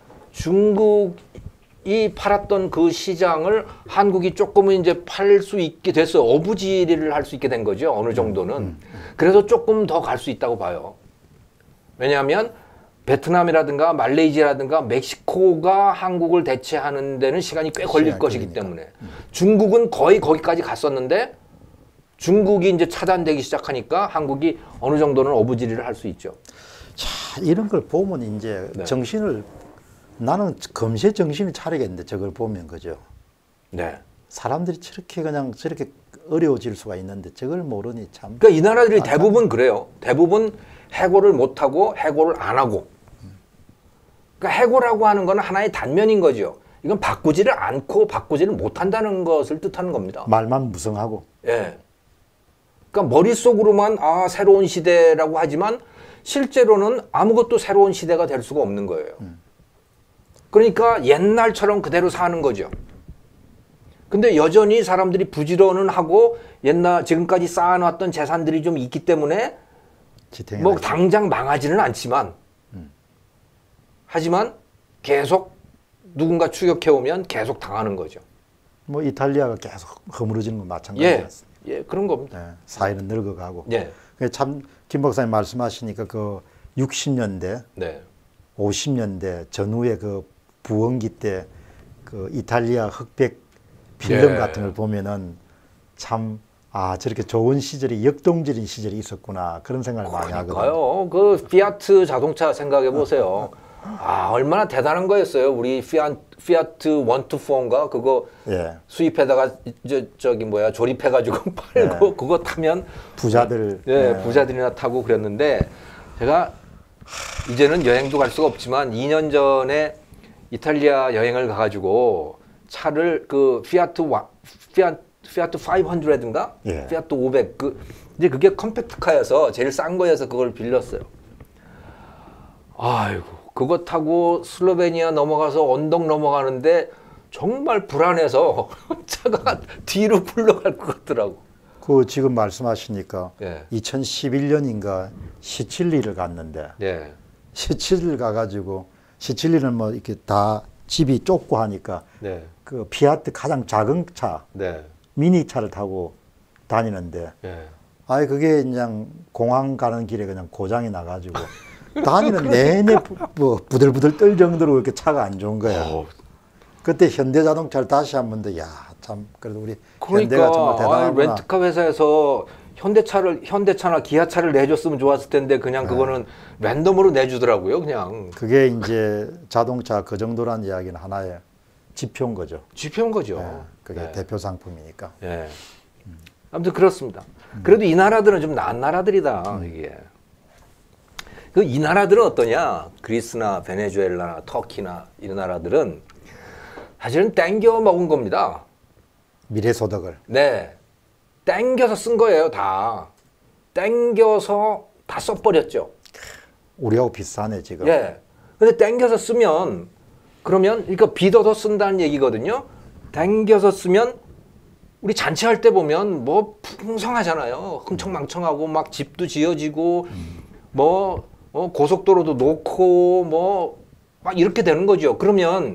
중국이 팔았던 그 시장을 한국이 조금은 이제 팔 수 있게 됐어요. 어부지리를 할 수 있게 된 거죠. 어느 정도는. 음. 그래서 조금 더 갈 수 있다고 봐요. 왜냐하면 베트남이라든가 말레이시아라든가 멕시코가 한국을 대체하는 데는 시간이 꽤 걸릴 시간이 것이기 걸리니까. 때문에 중국은 거의 거기까지 갔었는데 중국이 이제 차단되기 시작하니까 한국이 어느 정도는 어부지리를 할 수 있죠. 자, 이런 걸 보면 이제 네. 정신을 나는 검세 정신을 차리겠는데 저걸 보면 그죠. 네. 사람들이 저렇게 그냥 저렇게 어려워질 수가 있는데 저걸 모르니 참. 그러니까 이 나라들이 아, 대부분 그래요. 대부분 해고를 못하고 해고를 안 하고. 그러니까 해고라고 하는 건 하나의 단면인 거죠. 이건 바꾸지를 않고 바꾸지를 못한다는 것을 뜻하는 겁니다. 말만 무성하고. 예. 그러니까 머릿속으로만 아 새로운 시대라고 하지만 실제로는 아무것도 새로운 시대가 될 수가 없는 거예요. 그러니까 옛날처럼 그대로 사는 거죠. 근데 여전히 사람들이 부지런은 하고 옛날 지금까지 쌓아놨던 재산들이 좀 있기 때문에 지탱해 뭐 나가죠. 당장 망하지는 않지만 하지만 계속 누군가 추격해오면 계속 당하는 거죠. 뭐 이탈리아가 계속 허물어지는 건 예, 마찬가지였어요. 예, 그런 겁니다. 네, 사회는 늙어가고. 예, 참 김 박사님 말씀하시니까 그 육십 년대, 네, 오십 년대 전후의 그 부흥기 때 그 이탈리아 흑백 필름 예. 같은 걸 보면은 참 아 저렇게 좋은 시절이 역동적인 시절이 있었구나 그런 생각을 많이 하거든요. 그러니까요. 그 피아트 자동차 생각해 보세요. 아 얼마나 대단한 거였어요. 우리 피아, 피아트 일이사인가 그거 예, 수입해다가 저 저기 뭐야 조립해가지고 팔고 네. 그거 타면 부자들. 예, 예. 부자들이나 타고 그랬는데 제가 이제는 여행도 갈 수가 없지만 이 년 전에 이탈리아 여행을 가가지고 차를 그 피아트 와, 피아트 피아트 오백인가 예. 피아트 오백 그 이제 그게 컴팩트카여서 제일 싼 거여서 그걸 빌렸어요. 아이고 그거 타고 슬로베니아 넘어가서 언덕 넘어가는데 정말 불안해서 차가 뒤로 굴러갈 것 같더라고. 그 지금 말씀하시니까 예. 이천십일 년인가 시칠리를 갔는데 예. 시칠리를 가가지고 시칠리는 뭐 이렇게 다 집이 좁고 하니까 네. 그 피아트 가장 작은 차 네. 미니차를 타고 다니는데 예. 아예 그게 그냥 공항 가는 길에 그냥 고장이 나가지고 다니는 내내 부, 뭐 부들부들 떨 정도로 이렇게 차가 안 좋은 거야. 어, 그때 현대자동차를 다시 한 번 더 야 참 그래도 우리 현대가 그러니까 정말 아, 대단하구나. 렌트카 회사에서 현대차를 현대차나 기아차를 내줬으면 좋았을 텐데 그냥 그거는 랜덤으로 내주더라고요. 그냥 그게 이제 자동차 그 정도란 이야기는 하나의 지표인 거죠. 지표인 거죠. 예, 그게 네. 대표 상품이니까. 예. 아무튼 그렇습니다. 그래도 이 나라들은 좀 나은 나라들이다. 이게. 그 이 나라들은 어떠냐? 그리스나 베네수엘라나 터키나 이런 나라들은 사실은 땡겨 먹은 겁니다. 미래소득을. 네. 땡겨서 쓴 거예요, 다. 땡겨서 다 써버렸죠. 우리하고 비슷하네 지금. 예. 근데 땡겨서 쓰면, 그러면, 그러니까 빚어서 쓴다는 얘기거든요. 땡겨서 쓰면, 우리 잔치할 때 보면 뭐 풍성하잖아요. 흥청망청하고 막 집도 지어지고, 뭐, 어, 고속도로도 놓고, 뭐, 막 이렇게 되는 거죠. 그러면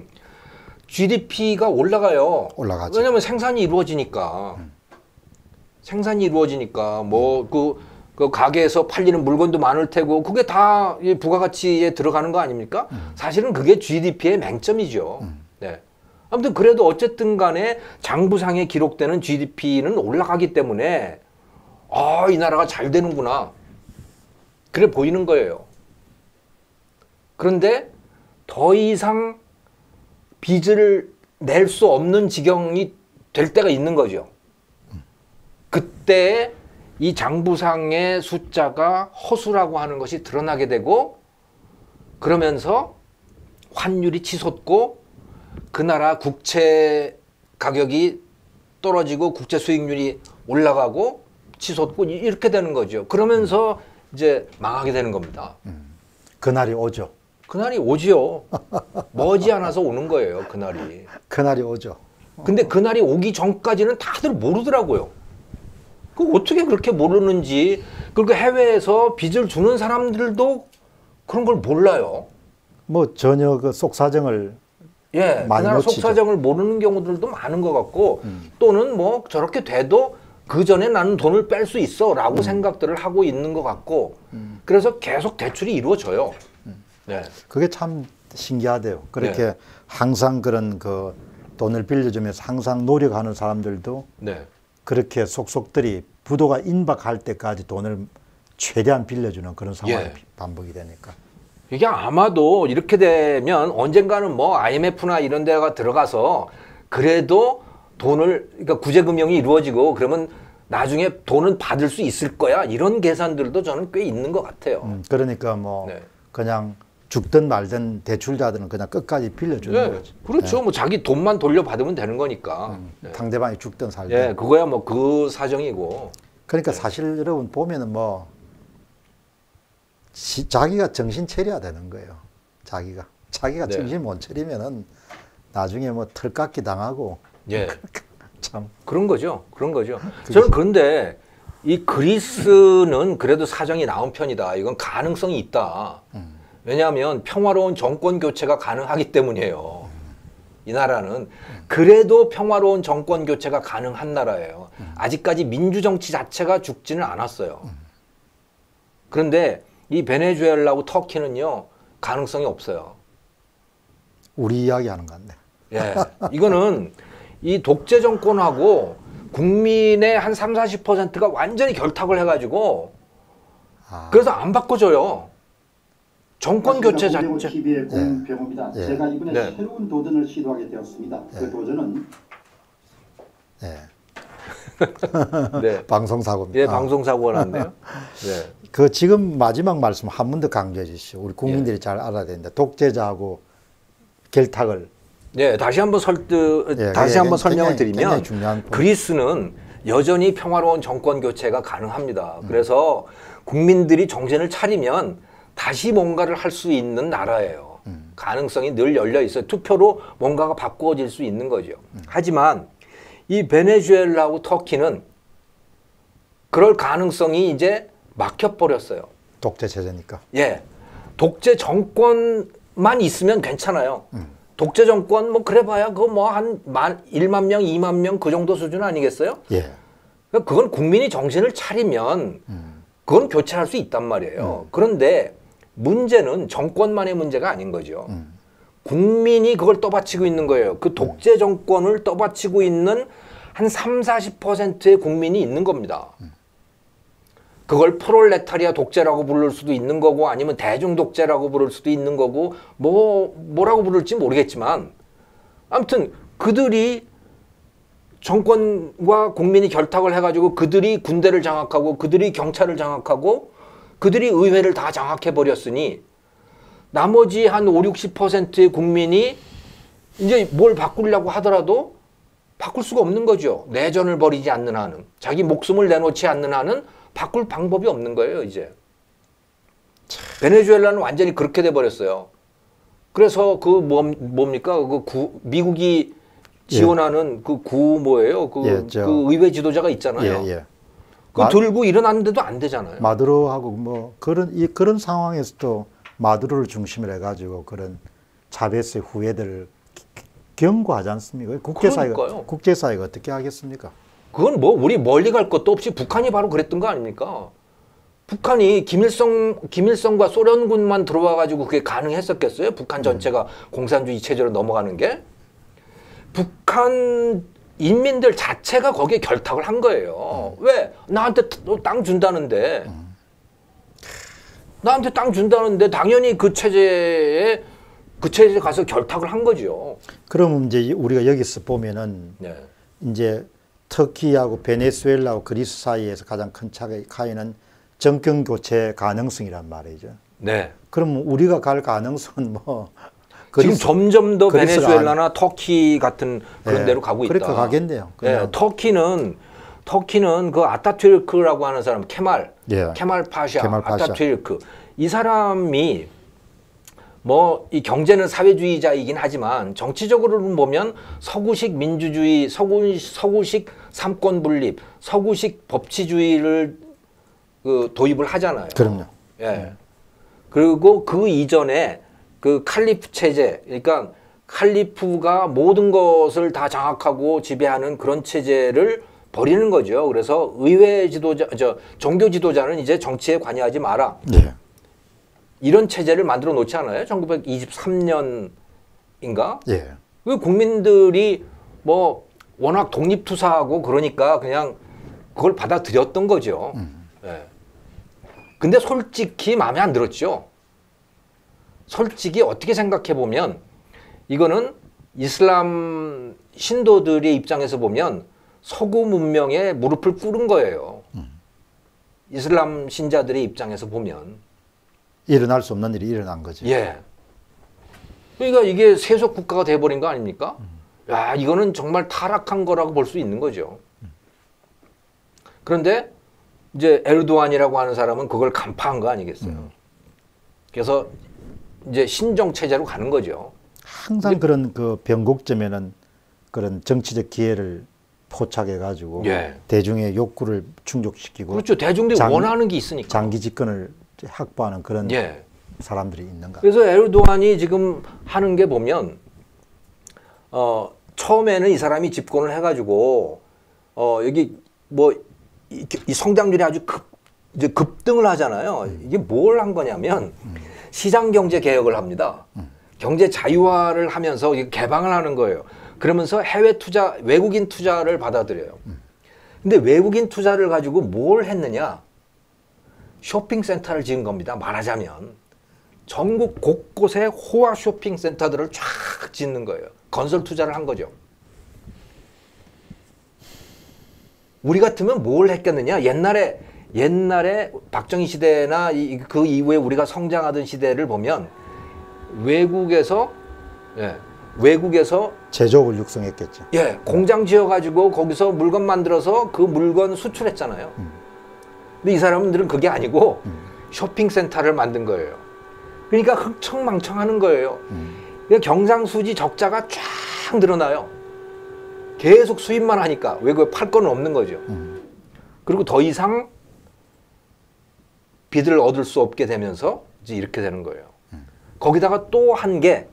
지디피가 올라가요. 올라가죠. 왜냐면 생산이 이루어지니까. 음. 생산이 이루어지니까, 뭐, 그, 그 가게에서 팔리는 물건도 많을 테고, 그게 다 부가가치에 들어가는 거 아닙니까? 음. 사실은 그게 지디피의 맹점이죠. 음. 네. 아무튼 그래도 어쨌든 간에 장부상에 기록되는 지디피는 올라가기 때문에, 아, 이 나라가 잘 되는구나. 그래 보이는 거예요. 그런데 더 이상 빚을 낼 수 없는 지경이 될 때가 있는 거죠. 그때 이 장부상의 숫자가 허수라고 하는 것이 드러나게 되고 그러면서 환율이 치솟고 그 나라 국채 가격이 떨어지고 국채 수익률이 올라가고 치솟고 이렇게 되는 거죠. 그러면서 이제 망하게 되는 겁니다. 음. 그날이 오죠. 그날이 오지요. 머지않아서 오는 거예요. 그날이. 그날이 오죠. 근데 그날이 오기 전까지는 다들 모르더라고요. 그 어떻게 그렇게 모르는지. 그리고 해외에서 빚을 주는 사람들도 그런 걸 몰라요. 뭐 전혀 그 속사정을 예, 그 많이 나라 놓치죠. 속사정을 모르는 경우들도 많은 것 같고 음. 또는 뭐 저렇게 돼도 그 전에 나는 돈을 뺄 수 있어 라고 음. 생각들을 하고 있는 것 같고 음. 그래서 계속 대출이 이루어져요. 음. 네. 그게 참 신기하대요. 그렇게 네. 항상 그런 그 돈을 빌려주면서 항상 노력하는 사람들도 네. 그렇게 속속들이 부도가 임박할 때까지 돈을 최대한 빌려주는 그런 상황이 예. 반복이 되니까. 이게 아마도 이렇게 되면 언젠가는 뭐 아이엠에프나 이런 데가 들어가서 그래도 돈을, 그러니까 구제금융이 이루어지고 그러면 나중에 돈은 받을 수 있을 거야. 이런 계산들도 저는 꽤 있는 것 같아요. 음, 그러니까 뭐 네. 그냥 죽든 말든 대출자들은 그냥 끝까지 빌려주는 네. 거지. 그렇죠. 뭐 자기 돈만 돌려받으면 되는 거니까. 음, 네. 상대방이 죽든 살든. 예, 그거야 뭐 그 사정이고. 그러니까 사실 여러분 보면은 뭐 지, 자기가 정신 차려야 되는 거예요. 자기가 자기가 네. 정신 못 차리면은 나중에 뭐 털깎기 당하고 예. 참 그런 거죠. 그런 거죠. 저는 그런데 이 그리스는 그래도 사정이 나은 편이다. 이건 가능성이 있다. 음. 왜냐하면 평화로운 정권 교체가 가능하기 때문이에요. 이 나라는 그래도 평화로운 정권 교체가 가능한 나라예요. 아직까지 민주정치 자체가 죽지는 않았어요. 그런데 이 베네수엘라하고 터키는요, 가능성이 없어요. 우리 이야기 하는 건데. 예. 이거는 이 독재 정권하고 국민의 한 삼, 사십 퍼센트가 완전히 결탁을 해가지고 아, 그래서 안 바꿔줘요. 정권 교체 자체. 티비의 공병호입니다. 예. 제가 이번에 네. 새로운 도전을 시도하게 되었습니다. 예. 그 도전은 네. 네. 방송 사고입니다. 예, 방송 사고가 났네요. 네. 그 지금 마지막 말씀 한 번 더 강조해 주시죠. 우리 국민들이 예. 잘 알아야 되는데 독재자하고 결탁을 네, 다시 한번 설득, 예, 다시 그게 한번 굉장히- 설명을 드리면 굉장히 중요한 포인트. 그리스는 여전히 평화로운 정권 교체가 가능합니다. 그래서 국민들이 정신을 차리면 다시 뭔가를 할 수 있는 나라예요. 음. 가능성이 늘 열려 있어요. 투표로 뭔가가 바꾸어질 수 있는 거죠. 음. 하지만 이 베네수엘라하고 터키는 그럴 가능성이 이제 막혀버렸어요. 독재 체제니까. 예. 독재 정권만 있으면 괜찮아요. 음. 독재 정권 뭐 그래봐야 그거 뭐 한 만 일만 명, 이만 명 그 정도 수준 아니겠어요? 예. 그러니까 그건 국민이 정신을 차리면 음. 그건 교체할 수 있단 말이에요. 그런데 문제는 정권만의 문제가 아닌 거죠. 음. 국민이 그걸 떠받치고 있는 거예요. 그 독재 정권을 떠받치고 있는 한 삼, 사십 퍼센트의 국민이 있는 겁니다. 그걸 프롤레타리아 독재라고 부를 수도 있는 거고 아니면 대중 독재라고 부를 수도 있는 거고 뭐 뭐라고 부를지 모르겠지만 아무튼 그들이 정권과 국민이 결탁을 해가지고 그들이 군대를 장악하고 그들이 경찰을 장악하고 그들이 의회를 다 장악해 버렸으니 나머지 한 오, 육십 퍼센트의 국민이 이제 뭘 바꾸려고 하더라도 바꿀 수가 없는 거죠. 내전을 벌이지 않는 한은. 자기 목숨을 내놓지 않는 한은 바꿀 방법이 없는 거예요, 이제. 베네수엘라는 완전히 그렇게 돼 버렸어요. 그래서 그 뭐, 뭡니까? 그 구, 미국이 지원하는 예. 그 구 뭐예요? 그, 예, 저, 그 의회 지도자가 있잖아요. 예, 예. 그 마, 들고 일어났는데도 안 되잖아요. 마두로하고 뭐 그런 이 그런 상황에서도 마두로를 중심으로 해가지고 그런 차베스의 후예들을 경고하지 않습니까? 국제사회가 그러니까요. 국제사회가 어떻게 하겠습니까? 그건 뭐 우리 멀리 갈 것도 없이 북한이 바로 그랬던 거 아닙니까? 북한이 김일성 김일성과 소련군만 들어와 가지고 그게 가능했었겠어요? 북한 전체가 음. 공산주의 체제로 넘어가는 게 북한 인민들 자체가 거기에 결탁을 한 거예요. 음. 왜? 나한테 땅 준다는데 음. 나한테 땅 준다는데 당연히 그 체제에 그 체제에 가서 결탁을 한 거죠. 그럼 이제 우리가 여기서 보면은 네. 이제 터키하고 베네수엘라하고 그리스 사이에서 가장 큰 차이는 정권 교체 가능성이란 말이죠. 네. 그럼 우리가 갈 가능성은 뭐 그리스, 지금 점점 더 베네수엘라나 아니, 터키 같은 그런 네, 데로 가고 있다. 그렇게 가겠네요. 네, 터키는 터키는 그 아타투르크라고 하는 사람 케말, 예. 케말 파샤, 케말 파샤. 아타투르크 이 사람이 뭐 이 경제는 사회주의자이긴 하지만 정치적으로는 보면 서구식 민주주의, 서구, 서구식 삼권 분립, 서구식 법치주의를 그 도입을 하잖아요. 그럼요. 예. 음. 그리고 그 이전에 그 칼리프 체제, 그러니까 칼리프가 모든 것을 다 장악하고 지배하는 그런 체제를 버리는 거죠. 그래서 의회 지도자, 저 종교 지도자는 이제 정치에 관여하지 마라. 예. 이런 체제를 만들어 놓지 않아요? 천구백이십삼 년인가? 예. 그 국민들이 뭐 워낙 독립투사하고 그러니까 그냥 그걸 받아들였던 거죠. 음. 예. 근데 솔직히 마음에 안 들었죠. 솔직히 어떻게 생각해 보면 이거는 이슬람 신도들의 입장에서 보면 서구 문명에 무릎을 꿇은 거예요. 음. 이슬람 신자들의 입장에서 보면. 일어날 수 없는 일이 일어난 거지. 예. 그러니까 이게 세속 국가가 돼버린 거 아닙니까? 음. 야, 이거는 정말 타락한 거라고 볼 수 있는 거죠. 음. 그런데 이제 에르도안이라고 하는 사람은 그걸 간파한 거 아니겠어요. 음. 그래서 이제 신정 체제로 가는 거죠. 항상 그런 그 변곡점에는 그런 정치적 기회를 포착해 가지고 예. 대중의 욕구를 충족시키고 그렇죠. 대중들이 장, 원하는 게 있으니까 장기 집권을 확보하는 그런 예. 사람들이 있는가. 그래서 에르도안이 지금 하는 게 보면 어, 처음에는 이 사람이 집권을 해가지고 어, 여기 뭐 이 성장률이 아주 급 이제 급등을 하잖아요. 이게 뭘 한 거냐면 음. 시장 경제 개혁을 합니다. 음. 경제 자유화를 하면서 개방을 하는 거예요. 그러면서 해외 투자, 외국인 투자를 받아들여요. 음. 근데 외국인 투자를 가지고 뭘 했느냐? 쇼핑센터를 지은 겁니다. 말하자면 전국 곳곳에 호화 쇼핑센터들을 쫙 짓는 거예요. 건설 투자를 한 거죠. 우리 같으면 뭘 했겠느냐? 옛날에 옛날에 박정희 시대나 이, 그 이후에 우리가 성장하던 시대를 보면 외국에서 예, 외국에서 제조업을 육성했겠죠. 예, 공장 지어가지고 거기서 물건 만들어서 그 물건 수출했잖아요. 음. 근데 이 사람들은 그게 아니고 음. 쇼핑센터를 만든 거예요. 그러니까 흥청망청하는 거예요. 음. 그러니까 경상수지 적자가 쫙 늘어나요. 계속 수입만 하니까 외국에 팔 건 없는 거죠. 음. 그리고 더 이상 빚을 얻을 수 없게 되면서 이제 이렇게 되는 거예요. 음. 거기다가 또 한 게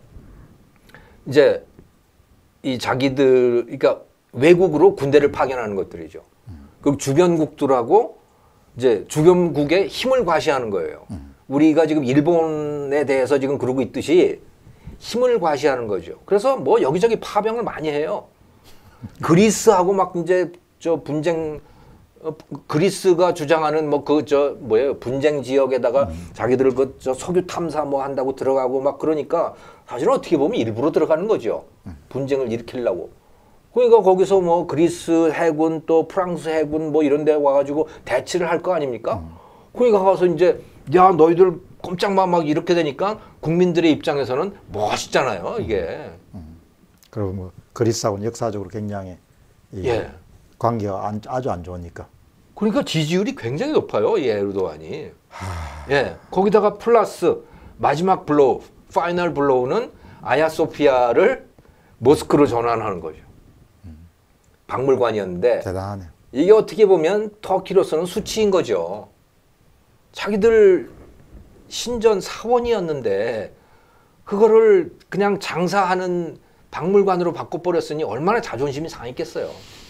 이제 이 자기들 그러니까 외국으로 군대를 파견하는 것들이죠. 음. 그리고 주변국들하고 이제 주변국에 힘을 과시하는 거예요. 음. 우리가 지금 일본에 대해서 지금 그러고 있듯이 힘을 과시하는 거죠. 그래서 뭐 여기저기 파병을 많이 해요. 그리스하고 막 이제 저 분쟁 어, 그리스가 주장하는 뭐 그 저 뭐예요 분쟁 지역에다가 음. 자기들 그 저 석유 탐사 뭐 한다고 들어가고 막 그러니까 사실은 어떻게 보면 일부러 들어가는 거죠. 음. 분쟁을 일으키려고. 그러니까 거기서 뭐 그리스 해군 또 프랑스 해군 뭐 이런 데 와가지고 대치를 할 거 아닙니까? 음. 그러니까 가서 이제 야 너희들 꼼짝마 막 이렇게 되니까 국민들의 입장에서는 멋있잖아요 이게. 음. 그리고 뭐 그리스하고는 역사적으로 굉장히 예. 관계가 안, 아주 안 좋으니까. 그러니까 지지율이 굉장히 높아요 이 에르도안이. 예. 거기다가 플러스 마지막 블로우, 파이널 블로우는 아야소피아를 모스크로 전환하는 거죠. 음. 박물관이었는데 대단하네. 이게 어떻게 보면 터키로서는 수치인 거죠. 자기들 신전 사원이었는데 그거를 그냥 장사하는 박물관으로 바꿔버렸으니 얼마나 자존심이 상했겠어요.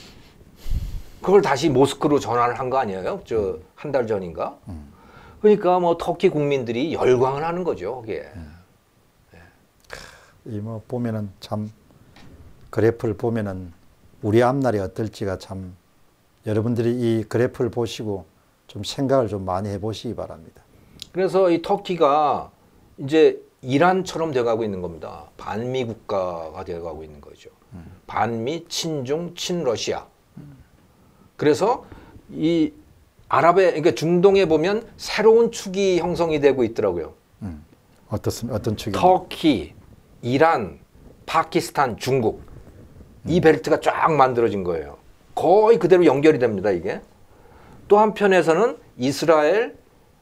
그걸 다시 모스크로 전환을 한 거 아니에요? 저 한 달 전인가? 음. 그러니까 뭐 터키 국민들이 열광을 하는 거죠. 그게. 음. 네. 이 뭐 보면은 참 그래프를 보면은 우리 앞날이 어떨지가 참 여러분들이 이 그래프를 보시고 좀 생각을 좀 많이 해보시기 바랍니다. 그래서 이 터키가 이제 이란처럼 돼가고 있는 겁니다. 반미 국가가 돼가고 있는 거죠. 음. 반미, 친중, 친러시아. 음. 그래서 이 아랍의 그러니까 중동에 보면 새로운 축이 형성이 되고 있더라고요. 음. 어떻습니까? 어떤 축이? 터키, 이란, 파키스탄, 중국 음. 이 벨트가 쫙 만들어진 거예요. 거의 그대로 연결이 됩니다. 이게. 또 한편에서는 이스라엘,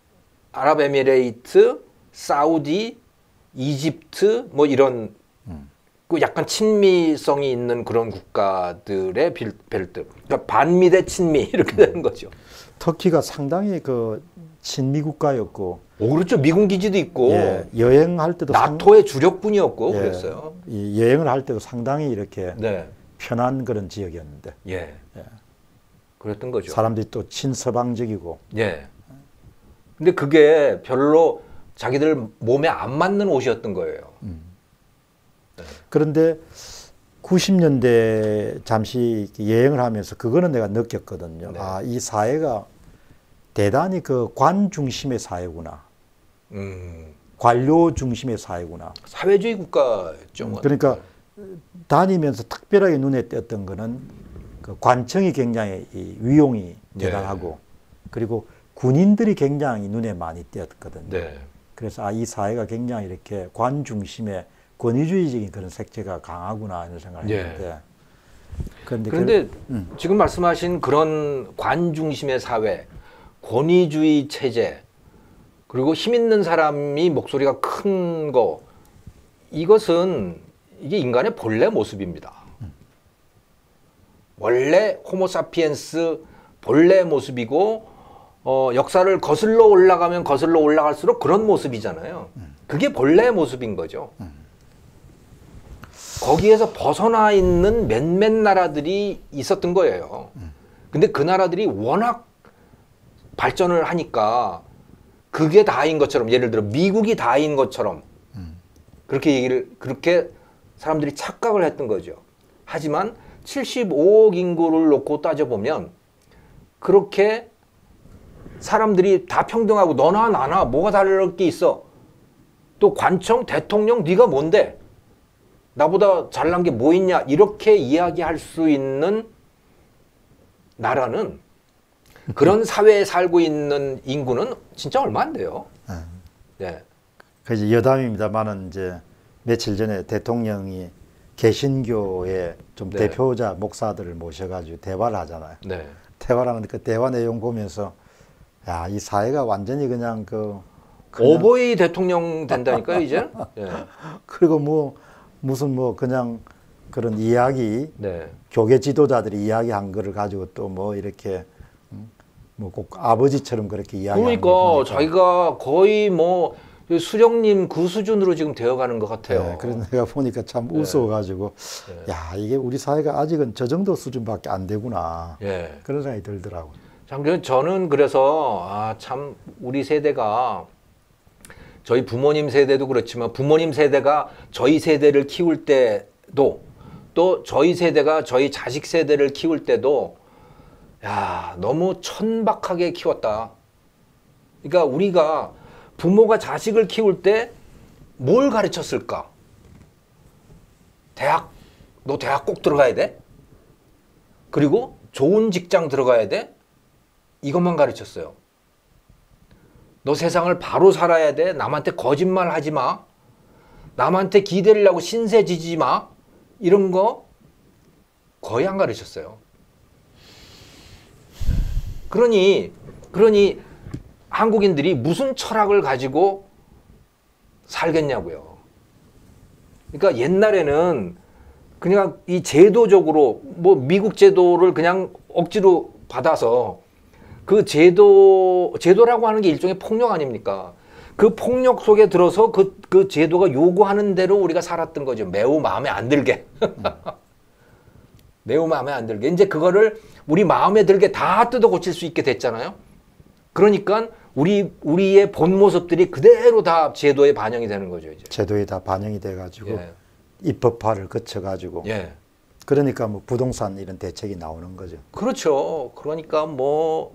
아랍에미레이트, 사우디, 이집트 뭐 이런 음. 그 약간 친미성이 있는 그런 국가들의 빌, 벨트. 그러니까 반미 대 친미 이렇게 되는 거죠. 터키가 상당히 그 친미 국가였고. 오 그렇죠. 미군 기지도 있고. 예, 여행할 때도 나토의 상... 주력군이었고 예, 그랬어요. 이 여행을 할 때도 상당히 이렇게 네. 편한 그런 지역이었는데. 예. 예. 그랬던 거죠. 사람들이 또 친서방적이고. 예. 근데 그게 별로 자기들 몸에 안 맞는 옷이었던 거예요. 그런데 구십 년대 잠시 여행을 하면서 그거는 내가 느꼈거든요. 네. 아, 이 사회가 대단히 그 관 중심의 사회구나. 음, 관료 중심의 사회구나. 사회주의 국가였죠. 뭐. 그러니까 다니면서 특별하게 눈에 띄었던 거는 그 관청이 굉장히 이 위용이 대단하고 그리고 군인들이 굉장히 눈에 많이 띄었거든요. 네. 그래서 아, 이 사회가 굉장히 이렇게 관 중심의 권위주의적인 그런 색채가 강하구나 이런 생각을 예. 했는데 그런데, 그런데 그, 음. 지금 말씀하신 그런 관 중심의 사회, 권위주의 체제, 그리고 힘 있는 사람이 목소리가 큰 거, 이것은 이게 인간의 본래 모습입니다. 원래 호모사피엔스 본래 모습이고 어, 역사를 거슬러 올라가면 거슬러 올라갈수록 그런 모습이잖아요. 그게 본래 모습인 거죠. 거기에서 벗어나 있는 몇몇 나라들이 있었던 거예요. 근데 그 나라들이 워낙 발전을 하니까 그게 다인 것처럼, 예를 들어 미국이 다인 것처럼 그렇게 얘기를, 그렇게 사람들이 착각을 했던 거죠. 하지만 칠십오억 인구를 놓고 따져보면 그렇게 사람들이 다 평등하고 너나 나나 뭐가 다를 게 있어. 또 관청, 대통령, 네가 뭔데? 나보다 잘난 게 뭐 있냐? 이렇게 이야기할 수 있는 나라는, 그런 사회에 살고 있는 인구는 진짜 얼마 안 돼요. 네. 그 이제 여담입니다만은 이제 며칠 전에 대통령이 개신교의 좀 네. 대표자 목사들을 모셔가지고 대화를 하잖아요. 네. 대화를 하는데 그 대화 내용 보면서 야, 이 사회가 완전히 그냥 그 그냥 오보이 대통령 된다니까요, 이제. 네. 그리고 뭐 무슨 뭐 그냥 그런 이야기 네. 교계 지도자들이 이야기한 거를 가지고 또 뭐 이렇게 뭐 꼭 아버지처럼 그렇게 이야기하는 그러니까 걸 보니까 자기가 거의 뭐 수령님 그 수준으로 지금 되어가는 것 같아요. 네, 그래서 내가 보니까 참 웃어가지고 네. 야, 이게 우리 사회가 아직은 저 정도 수준밖에 안 되구나 예. 그런 생각이 들더라고요. 참, 그래서 저는 그래서 아, 참 우리 세대가, 저희 부모님 세대도 그렇지만 부모님 세대가 저희 세대를 키울 때도, 또 저희 세대가 저희 자식 세대를 키울 때도 야, 너무 천박하게 키웠다. 그러니까 우리가 부모가 자식을 키울 때 뭘 가르쳤을까? 대학, 너 대학 꼭 들어가야 돼? 그리고 좋은 직장 들어가야 돼? 이것만 가르쳤어요. 너 세상을 바로 살아야 돼. 남한테 거짓말 하지 마. 남한테 기대를 하고 신세 지지 마. 이런 거 거의 안 가르쳤어요. 그러니, 그러니 한국인들이 무슨 철학을 가지고 살겠냐고요. 그러니까 옛날에는 그냥 이 제도적으로 뭐 미국 제도를 그냥 억지로 받아서 그 제도, 제도라고 하는 게 일종의 폭력 아닙니까? 그 폭력 속에 들어서 그, 그 제도가 요구하는 대로 우리가 살았던 거죠. 매우 마음에 안 들게. 매우 마음에 안 들게. 이제 그거를 우리 마음에 들게 다 뜯어 고칠 수 있게 됐잖아요. 그러니까 우리, 우리의 본 모습들이 그대로 다 제도에 반영이 되는 거죠, 이제. 제도에 다 반영이 돼가지고 예. 입법화를 거쳐가지고 예. 그러니까 뭐 부동산 이런 대책이 나오는 거죠. 그렇죠. 그러니까 뭐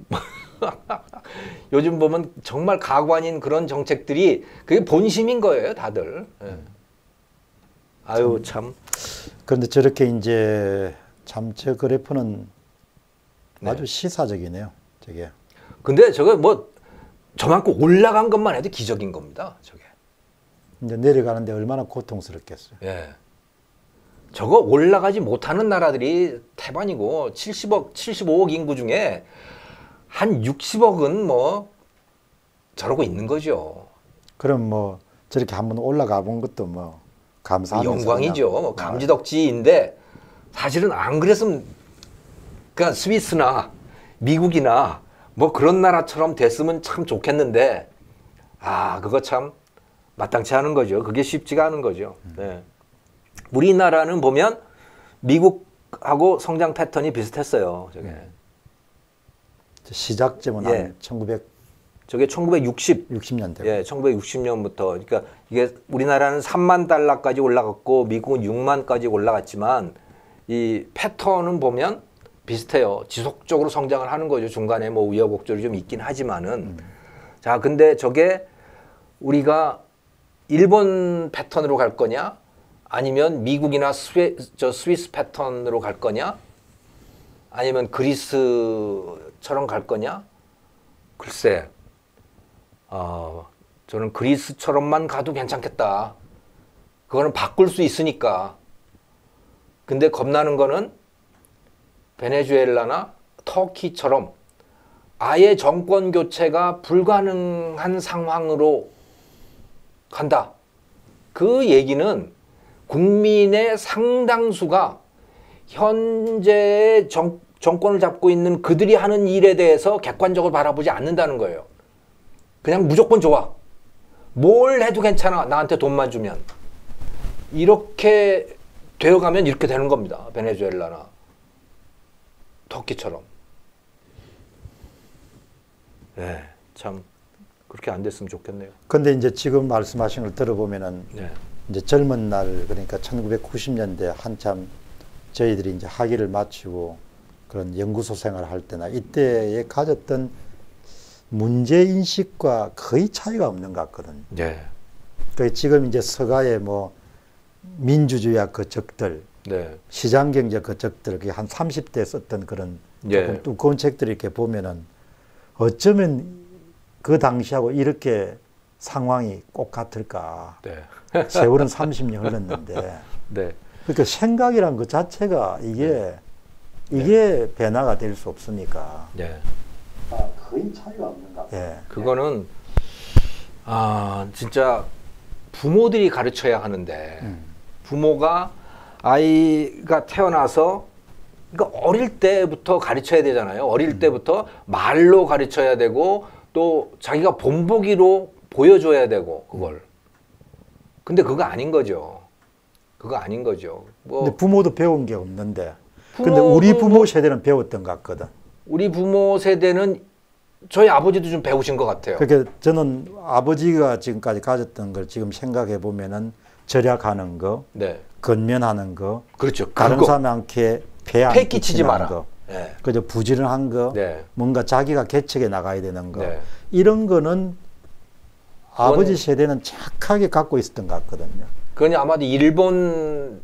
요즘 보면 정말 가관인 그런 정책들이 그게 본심인 거예요, 다들. 예. 아유 참. 그런데 저렇게 이제 참 저 그래프는 네. 아주 시사적이네요. 저게. 근데 저거 뭐 저만큼 올라간 것만 해도 기적인 겁니다. 저게. 이제 내려가는데 얼마나 고통스럽겠어요. 예. 저거 올라가지 못하는 나라들이 태반이고 칠십억, 칠십오억 인구 중에 한 육십억은 뭐 저러고 있는 거죠. 그럼 뭐 저렇게 한번 올라가 본 것도 뭐 감사하면서 영광이죠. 그냥, 뭐 감지덕지인데 사실은 안 그랬으면, 그러니까 스위스나 미국이나 뭐 그런 나라처럼 됐으면 참 좋겠는데, 아 그거 참 마땅치 않은 거죠. 그게 쉽지가 않은 거죠. 네. 우리나라는 보면 미국하고 성장 패턴이 비슷했어요. 저게. 시작점은 예. 한 천구백 저게 천구백육십, 육십 년대. 예, 천구백육십 년부터. 그러니까 이게 우리나라는 삼만 달러까지 올라갔고 미국은 육만까지 올라갔지만 이 패턴은 보면 비슷해요. 지속적으로 성장을 하는 거죠. 중간에 뭐 우여곡절이 좀 있긴 하지만은. 음. 자, 근데 저게 우리가 일본 패턴으로 갈 거냐? 아니면 미국이나 스웨, 저 스위스 패턴으로 갈 거냐? 아니면 그리스처럼 갈 거냐? 글쎄, 어, 저는 그리스처럼만 가도 괜찮겠다. 그거는 바꿀 수 있으니까. 근데 겁나는 거는 베네수엘라나 터키처럼 아예 정권 교체가 불가능한 상황으로 간다. 그 얘기는 국민의 상당수가 현재 정, 정권을 잡고 있는 그들이 하는 일에 대해서 객관적으로 바라보지 않는다는 거예요. 그냥 무조건 좋아. 뭘 해도 괜찮아. 나한테 돈만 주면. 이렇게 되어가면 이렇게 되는 겁니다. 베네수엘라나 터키처럼. 네, 참 그렇게 안 됐으면 좋겠네요. 근데 이제 지금 말씀하신 걸 들어보면은 네. 이제 젊은 날 그러니까 천구백구십 년대 한참 저희들이 이제 학위를 마치고 그런 연구소 생활을 할 때나 이때에 가졌던 문제 인식과 거의 차이가 없는 것 같거든요. 네. 그 지금 이제 서가의 뭐 민주주의와 그 적들, 네. 시장경제 그 적들, 그게 한 삼십 대 썼던 그런 예. 조금 두꺼운 책들을 이렇게 보면은 어쩌면 그 당시하고 이렇게 상황이 꼭 같을까. 네. 세월은 삼십 년 흘렀는데. 네. 그러니까 생각이란 그 자체가 이게, 네. 이게 변화가 될 수 없으니까. 네. 아, 거의 차이가 없는 것 같아요. 예. 그거는 아 진짜 부모들이 가르쳐야 하는데 음. 부모가 아이가 태어나서 그러니까 어릴 때부터 가르쳐야 되잖아요. 어릴 음. 때부터 말로 가르쳐야 되고 또 자기가 본보기로 보여줘야 되고 그걸. 근데 그거 아닌 거죠. 그거 아닌 거죠. 뭐 근데 부모도 배운 게 없는데. 근데 부모도 우리 부모 뭐- 세대는 배웠던 것 같거든. 우리 부모 세대는 저희 아버지도 좀 배우신 것 같아요. 그러니까 저는 아버지가 지금까지 가졌던 걸 지금 생각해 보면은 절약하는 거, 네, 건면하는 거, 그렇죠. 다른 그거 사람한테 폐 안 폐 끼치지 끼치는 마라. 거, 네. 그저 부지런한 거, 네. 뭔가 자기가 개척해 나가야 되는 거, 네. 이런 거는 아버지 그거는- 세대는 착하게 갖고 있었던 것 같거든요. 그건 아마도 일본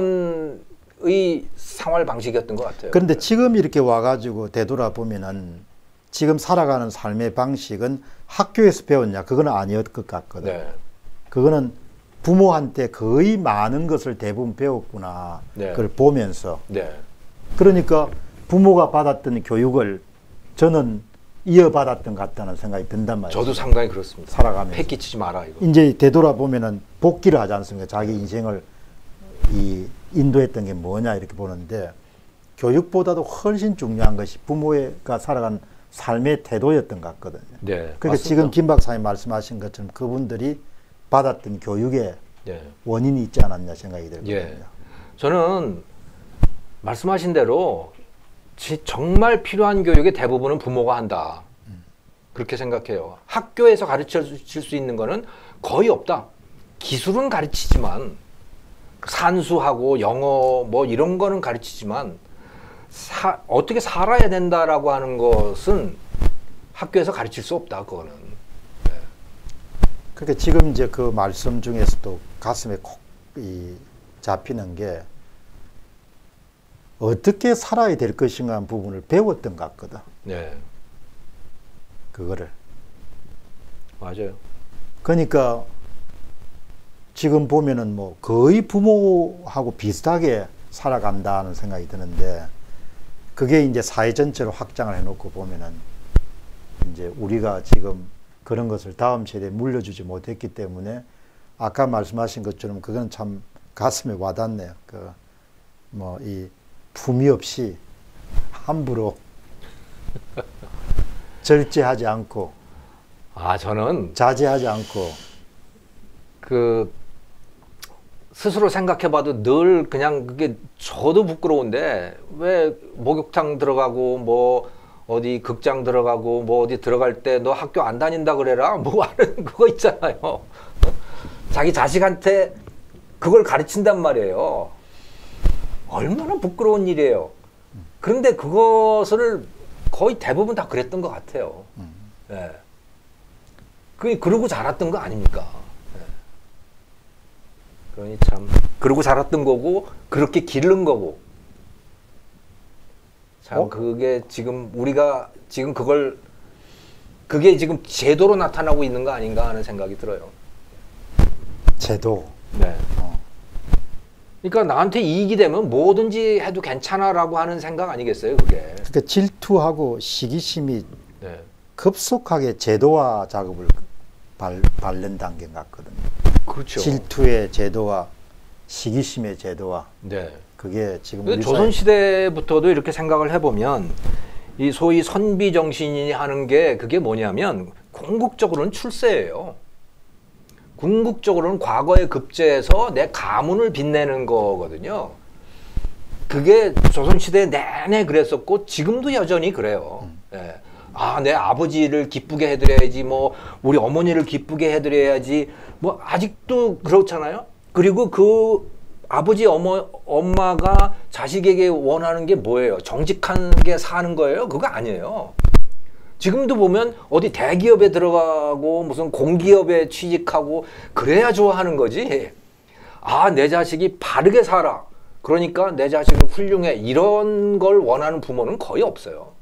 일본의 생활 방식이었던 것 같아요. 그런데 지금 이렇게 와가지고 되돌아보면은 지금 살아가는 삶의 방식은 학교에서 배웠냐? 그건 아니었을 것 같거든. 네. 그거는 부모한테 거의 많은 것을 대부분 배웠구나. 네. 그걸 보면서. 네. 그러니까 부모가 받았던 교육을 저는 이어받았던 것 같다는 생각이 든단 말이에요. 저도 상당히 그렇습니다. 살아가면서. 폐 끼치지 마라 이거. 이제 되돌아보면은 복귀를 하지 않습니까? 자기 인생을 이 인도했던 게 뭐냐 이렇게 보는데 교육보다도 훨씬 중요한 것이 부모가 살아간 삶의 태도였던 것 같거든요. 네. 그러니까 맞습니다. 지금 김 박사님 말씀하신 것처럼 그분들이 받았던 교육에 네. 원인이 있지 않았냐 생각이 들거든요. 예. 저는 말씀하신 대로 지- 정말 필요한 교육의 대부분은 부모가 한다. 그렇게 생각해요. 학교에서 가르쳐 줄 수 있는 거는 거의 없다. 기술은 가르치지만 산수하고 영어 뭐 이런 거는 가르치지만 사, 어떻게 살아야 된다라고 하는 것은 학교에서 가르칠 수 없다. 그거는. 그러니까 지금 이제 그 말씀 중에서도 가슴에 콕 이 잡히는 게 어떻게 살아야 될 것인가 하는 부분을 배웠던 것 같거든. 네. 그거를. 맞아요. 그러니까 지금 보면은 뭐 거의 부모하고 비슷하게 살아간다는 생각이 드는데 그게 이제 사회 전체로 확장을 해놓고 보면은 이제 우리가 지금 그런 것을 다음 세대에 물려주지 못했기 때문에 아까 말씀하신 것처럼 그건 참 가슴에 와닿네요. 그 뭐 이 품위 없이 함부로 절제하지 않고 아, 저는 자제하지 않고 그 스스로 생각해봐도 늘 그냥 그게 저도 부끄러운데 왜 목욕탕 들어가고 뭐 어디 극장 들어가고 뭐 어디 들어갈 때 너 학교 안 다닌다 그래라 뭐 하는 그거 있잖아요. 자기 자식한테 그걸 가르친단 말이에요. 얼마나 부끄러운 일이에요. 그런데 그것을 거의 대부분 다 그랬던 것 같아요. 예. 그 그러고 자랐던 거 아닙니까? 예. 그러니 참 그러고 자랐던 거고 그렇게 기른 거고. 참 어? 그게 지금 우리가 지금 그걸 그게 지금 제도로 나타나고 있는 거 아닌가 하는 생각이 들어요. 제도. 네. 어. 그러니까 나한테 이익이 되면 뭐든지 해도 괜찮아라고 하는 생각 아니겠어요, 그게? 그러니까 질투하고 시기심이 네. 급속하게 제도화 작업을 발, 밟는 단계 같거든요. 그렇죠. 질투의 제도화, 시기심의 제도화. 네. 그게 지금 근데 우리 조선 시대부터도 이렇게 생각을 해보면 이 소위 선비 정신이 하는 게 그게 뭐냐면 궁극적으로는 출세예요. 궁극적으로는 과거에 급제해서 내 가문을 빛내는 거거든요. 그게 조선시대 내내 그랬었고 지금도 여전히 그래요. 음. 예. 아, 내 아버지를 기쁘게 해드려야지, 뭐 우리 어머니를 기쁘게 해드려야지, 뭐 아직도 그렇잖아요. 그리고 그 아버지 어머 엄마가 자식에게 원하는 게 뭐예요? 정직하게 사는 거예요? 그거 아니에요. 지금도 보면 어디 대기업에 들어가고 무슨 공기업에 취직하고 그래야 좋아하는 거지. 아, 내 자식이 바르게 살아. 그러니까 내 자식은 훌륭해. 이런 걸 원하는 부모는 거의 없어요.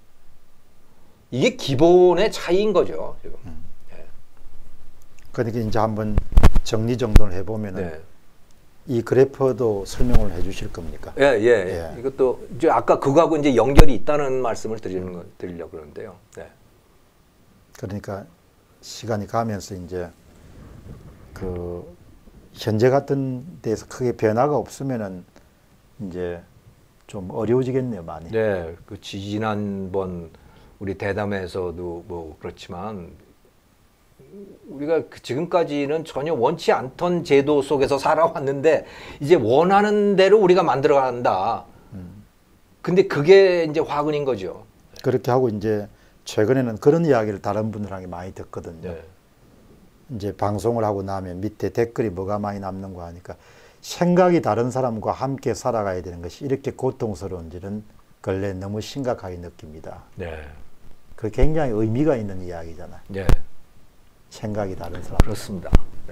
이게 기본의 차이인 거죠. 지금. 음. 예. 그러니까 이제 한번 정리정돈을 해보면은 네. 이 그래프도 설명을 해주실 겁니까? 예, 예, 예. 예. 이것도 이제 아까 그거하고 이제 연결이 있다는 말씀을 드리는 거 드리려고 그러는데요. 네. 그러니까 시간이 가면서 이제 그 현재 같은 데서 크게 변화가 없으면은 이제 좀 어려워지겠네요, 많이. 네, 그 지난번 우리 대담에서도 뭐 그렇지만 우리가 그 지금까지는 전혀 원치 않던 제도 속에서 살아왔는데 이제 원하는 대로 우리가 만들어간다. 음. 근데 그게 이제 화근인 거죠. 그렇게 하고 이제 최근에는 그런 이야기를 다른 분들한테 많이 듣거든요. 네. 이제 방송을 하고 나면 밑에 댓글이 뭐가 많이 남는가 하니까 생각이 다른 사람과 함께 살아가야 되는 것이 이렇게 고통스러운지는 근래 너무 심각하게 느낍니다. 네. 그 굉장히 의미가 있는 이야기잖아요. 네. 생각이 다른 사람. 그렇습니다. 네.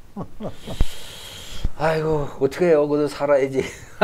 아이고, 어떻게 해요? 그래도 살아야지.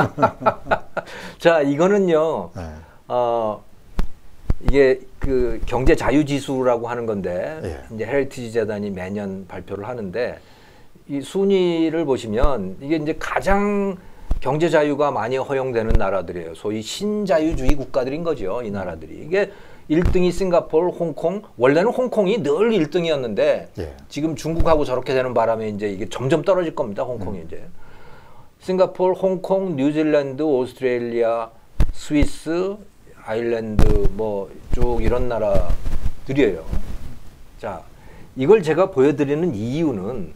자, 이거는요, 네. 어, 이게 그 경제 자유 지수라고 하는 건데, 예. 이제 헤리티지 재단이 매년 발표를 하는데, 이 순위를 보시면 이게 이제 가장 경제 자유가 많이 허용되는 나라들이에요. 소위 신자유주의 국가들인 거죠, 이 나라들이. 이게 일 등이 싱가포르, 홍콩. 원래는 홍콩이 늘 일 등이었는데 예. 지금 중국하고 저렇게 되는 바람에 이제 이게 점점 떨어질 겁니다. 홍콩이 음. 이제. 싱가포르, 홍콩, 뉴질랜드, 오스트레일리아, 스위스, 아일랜드 뭐 쭉 이런 나라들이에요. 자, 이걸 제가 보여드리는 이유는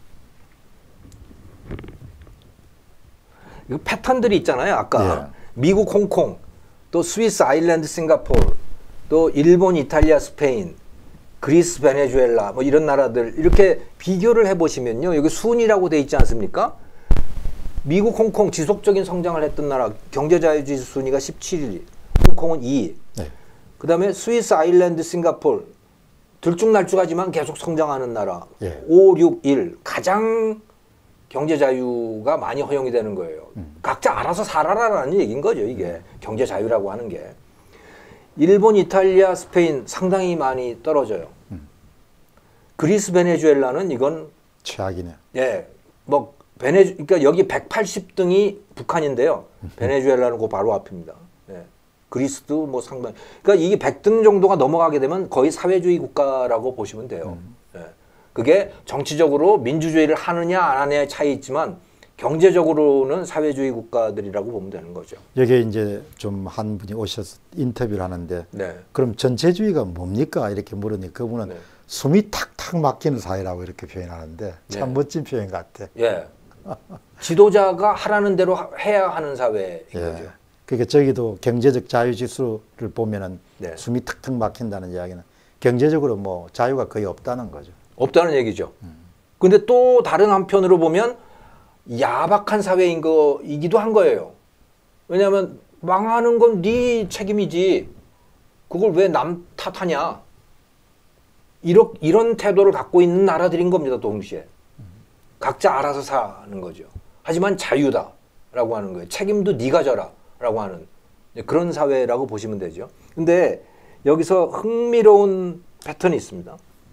이 패턴들이 있잖아요. 아까 예. 미국, 홍콩, 또 스위스, 아일랜드, 싱가포르, 또 일본, 이탈리아, 스페인, 그리스, 베네수엘라 뭐 이런 나라들 이렇게 비교를 해보시면요. 여기 순위라고 돼 있지 않습니까? 미국, 홍콩 지속적인 성장을 했던 나라 경제자유지수 순위가 십칠 위, 홍콩은 이 위. 네. 그 다음에 스위스, 아일랜드, 싱가포르 들쭉날쭉하지만 계속 성장하는 나라 예. 오, 육, 일 가장 경제자유가 많이 허용이 되는 거예요. 음. 각자 알아서 살아라라는 얘기인 거죠. 이게 경제자유라고 하는 게. 일본, 이탈리아, 스페인 상당히 많이 떨어져요. 음. 그리스, 베네수엘라는 이건 최악이네. 예, 뭐 베네 그러니까 여기 백팔십 등이 북한인데요. 베네수엘라는 그 바로 앞입니다. 예. 그리스도 뭐 상당히 그러니까 이게 백 등 정도가 넘어가게 되면 거의 사회주의 국가라고 보시면 돼요. 음. 예. 그게 정치적으로 민주주의를 하느냐 안 하느냐의 차이 있지만 경제적으로는 사회주의 국가들이라고 보면 되는 거죠. 여기에 이제 좀 한 분이 오셔서 인터뷰를 하는데 네. 그럼 전체주의가 뭡니까? 이렇게 물으니 그분은 네. 숨이 탁탁 막히는 사회라고 이렇게 표현하는데 참 네. 멋진 표현 같아. 예. 지도자가 하라는 대로 하- 해야 하는 사회인 예. 거죠. 그러니까 저기도 경제적 자유 지수를 보면은 네. 숨이 턱턱 막힌다는 이야기는 경제적으로 뭐 자유가 거의 없다는 거죠. 없다는 얘기죠. 근데 또 다른 한편으로 보면 야박한 사회인 거이기도 한 거예요. 왜냐하면 망하는 건 네 책임이지. 그걸 왜 남 탓하냐. 이런, 이런 태도를 갖고 있는 나라들인 겁니다. 동시에. 각자 알아서 사는 거죠. 하지만 자유다라고 하는 거예요. 책임도 네가 져라 라고 하는 그런 사회라고 보시면 되죠. 근데 여기서 흥미로운 패턴이 있습니다.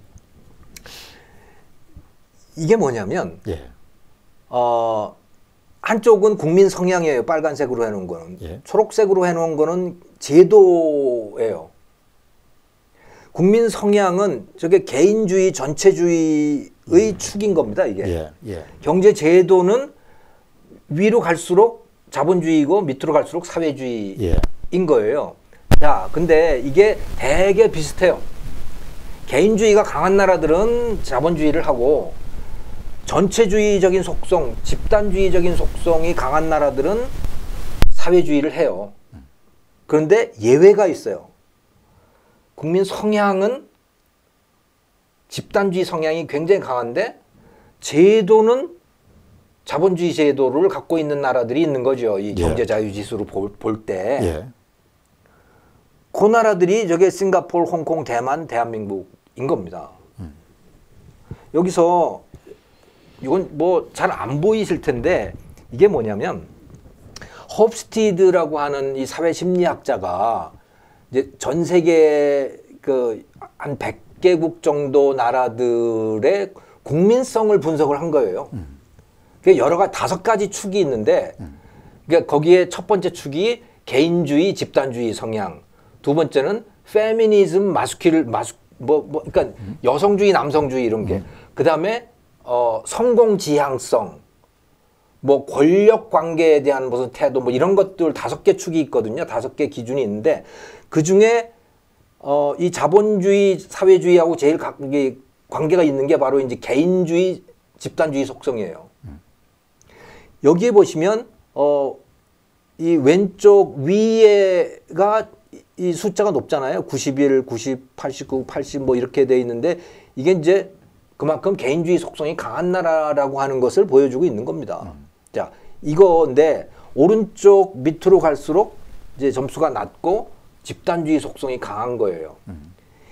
이게 뭐냐면 예. 어, 한쪽은 국민 성향이에요. 빨간색으로 해놓은 거는. 예. 초록색으로 해놓은 거는 제도예요. 국민 성향은 저게 개인주의, 전체주의의 음. 축인 겁니다. 이게. 예. 예. 경제 제도는 위로 갈수록 자본주의고 밑으로 갈수록 사회주의인 예. 거예요. 자, 근데 이게 되게 비슷해요. 개인주의가 강한 나라들은 자본주의를 하고 전체주의적인 속성, 집단주의적인 속성이 강한 나라들은 사회주의를 해요. 그런데 예외가 있어요. 국민 성향은 집단주의 성향이 굉장히 강한데 제도는 자본주의 제도를 갖고 있는 나라들이 있는 거죠. 이 경제자유지수로 볼, 볼 때. 예. 그 나라들이 저게 싱가포르, 홍콩, 대만, 대한민국인 겁니다. 음. 여기서 이건 뭐 잘 안 보이실 텐데 이게 뭐냐면 홉스티드라고 하는 이 사회 심리학자가 이제 전 세계 그 한 백 개국 정도 나라들의 국민성을 분석을 한 거예요. 음. 그 여러 가지 다섯 가지 축이 있는데 음. 그러니까 거기에 첫 번째 축이 개인주의, 집단주의 성향. 두 번째는 페미니즘, 마스킬, 마스 뭐, 뭐 그러니까 음. 여성주의, 남성주의 이런 게. 음. 그다음에 어, 성공 지향성, 뭐 권력 관계에 대한 무슨 태도, 뭐 이런 것들 다섯 개 축이 있거든요. 다섯 개 기준이 있는데 그 중에 어, 이 자본주의, 사회주의하고 제일 가, 이게 관계가 있는 게 바로 이제 개인주의, 집단주의 속성이에요. 음. 여기에 보시면 어, 이 왼쪽 위에가 이 숫자가 높잖아요. 구십일, 구십, 팔십구, 팔십 뭐 이렇게 돼 있는데 이게 이제 그만큼 개인주의 속성이 강한 나라라고 하는 것을 보여주고 있는 겁니다. 음. 자, 이거인데 오른쪽 밑으로 갈수록 이제 점수가 낮고 집단주의 속성이 강한 거예요. 음.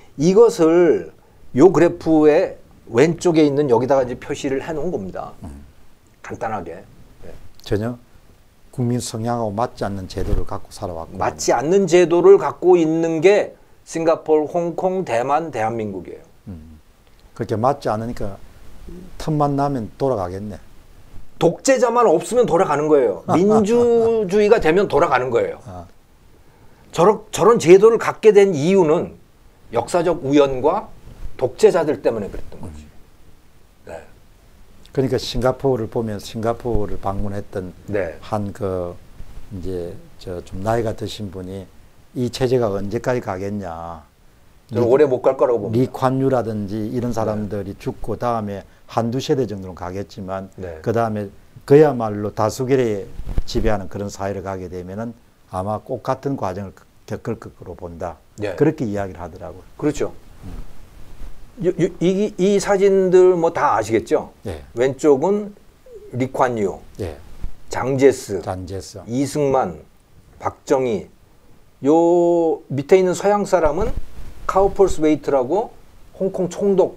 이것을 요 그래프의 왼쪽에 있는 여기다가 이제 표시를 해 놓은 겁니다. 음. 간단하게. 네. 전혀 국민 성향하고 맞지 않는 제도를 갖고 살아왔고 맞지 않는 제도를 갖고 있는 게 싱가포르, 홍콩, 대만, 대한민국이에요. 음. 그렇게 맞지 않으니까 틈만 나면 돌아가겠네. 독재자만 없으면 돌아가는 거예요. 민주주의가 되면 돌아가는 거예요. 아. 저런, 저런 제도를 갖게 된 이유는 역사적 우연과 독재자들 때문에 그랬던 거지. 음. 네. 그러니까 싱가포르를 보면 싱가포르를 방문했던 네. 한 그 이제 저 좀 나이가 드신 분이 이 체제가 언제까지 가겠냐. 저는 오래 못 갈 거라고 봅니다. 리콴유라든지 이런 사람들이 네. 죽고 다음에 한두 세대 정도는 가겠지만 네. 그 다음에 그야말로 다수결에 지배하는 그런 사회를 가게 되면은 아마 꼭 같은 과정을 겪을 것으로 본다. 네. 그렇게 이야기를 하더라고요. 그렇죠. 음. 이, 이, 이 사진들 뭐 다 아시겠죠? 네. 왼쪽은 리콴유, 네. 장제스, 장제스, 이승만, 박정희. 요 밑에 있는 서양 사람은 카우펄스 웨이트라고 홍콩 총독을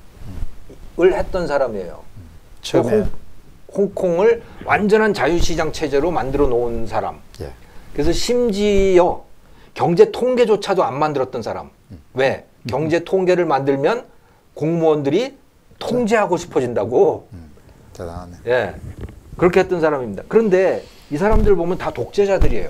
음. 했던 사람이에요. 음. 처음에 홍, 홍콩을 완전한 자유시장 체제로 만들어 놓은 사람. 예. 그래서 심지어 경제 통계조차도 안 만들었던 사람. 음. 왜? 음. 경제 통계를 만들면 공무원들이 통제하고 싶어진다고. 음. 대단하네. 예. 그렇게 했던 사람입니다. 그런데 이 사람들 보면 다 독재자들이에요.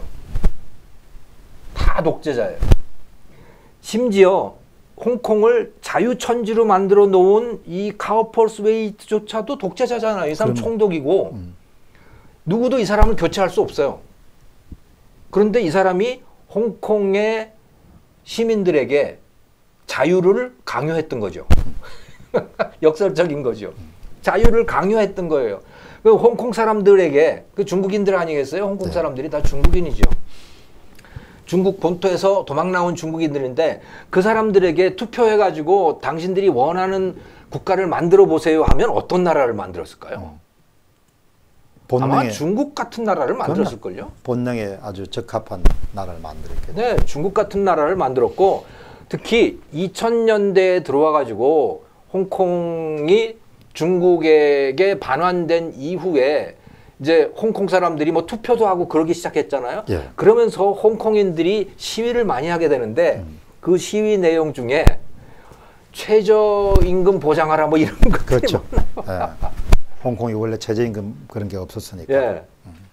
다 독재자예요. 심지어 홍콩을 자유천지로 만들어 놓은 이 카우펄스 웨이트조차도 독재자잖아요. 이 사람 그럼, 총독이고 음. 누구도 이 사람을 교체할 수 없어요. 그런데 이 사람이 홍콩의 시민들에게 자유를 강요했던 거죠. 역설적인 거죠. 자유를 강요했던 거예요. 그 홍콩 사람들에게 그 중국인들 아니겠어요? 홍콩 네. 사람들이 다 중국인이죠. 중국 본토에서 도망 나온 중국인들인데 그 사람들에게 투표해가지고 당신들이 원하는 국가를 만들어 보세요 하면 어떤 나라를 만들었을까요? 아마 본능에, 중국 같은 나라를 만들었을걸요? 본능에 아주 적합한 나라를 만들었겠죠. 네, 중국 같은 나라를 만들었고 특히 이천 년대에 들어와가지고 홍콩이 중국에게 반환된 이후에 이제 홍콩 사람들이 뭐 투표도 하고 그러기 시작했잖아요. 예. 그러면서 홍콩인들이 시위를 많이 하게 되는데 음. 그 시위 내용 중에 최저임금 보장하라 뭐 이런 것들이 그렇죠. 많아요. 예. 홍콩이 원래 최저임금 그런 게 없었으니까. 예.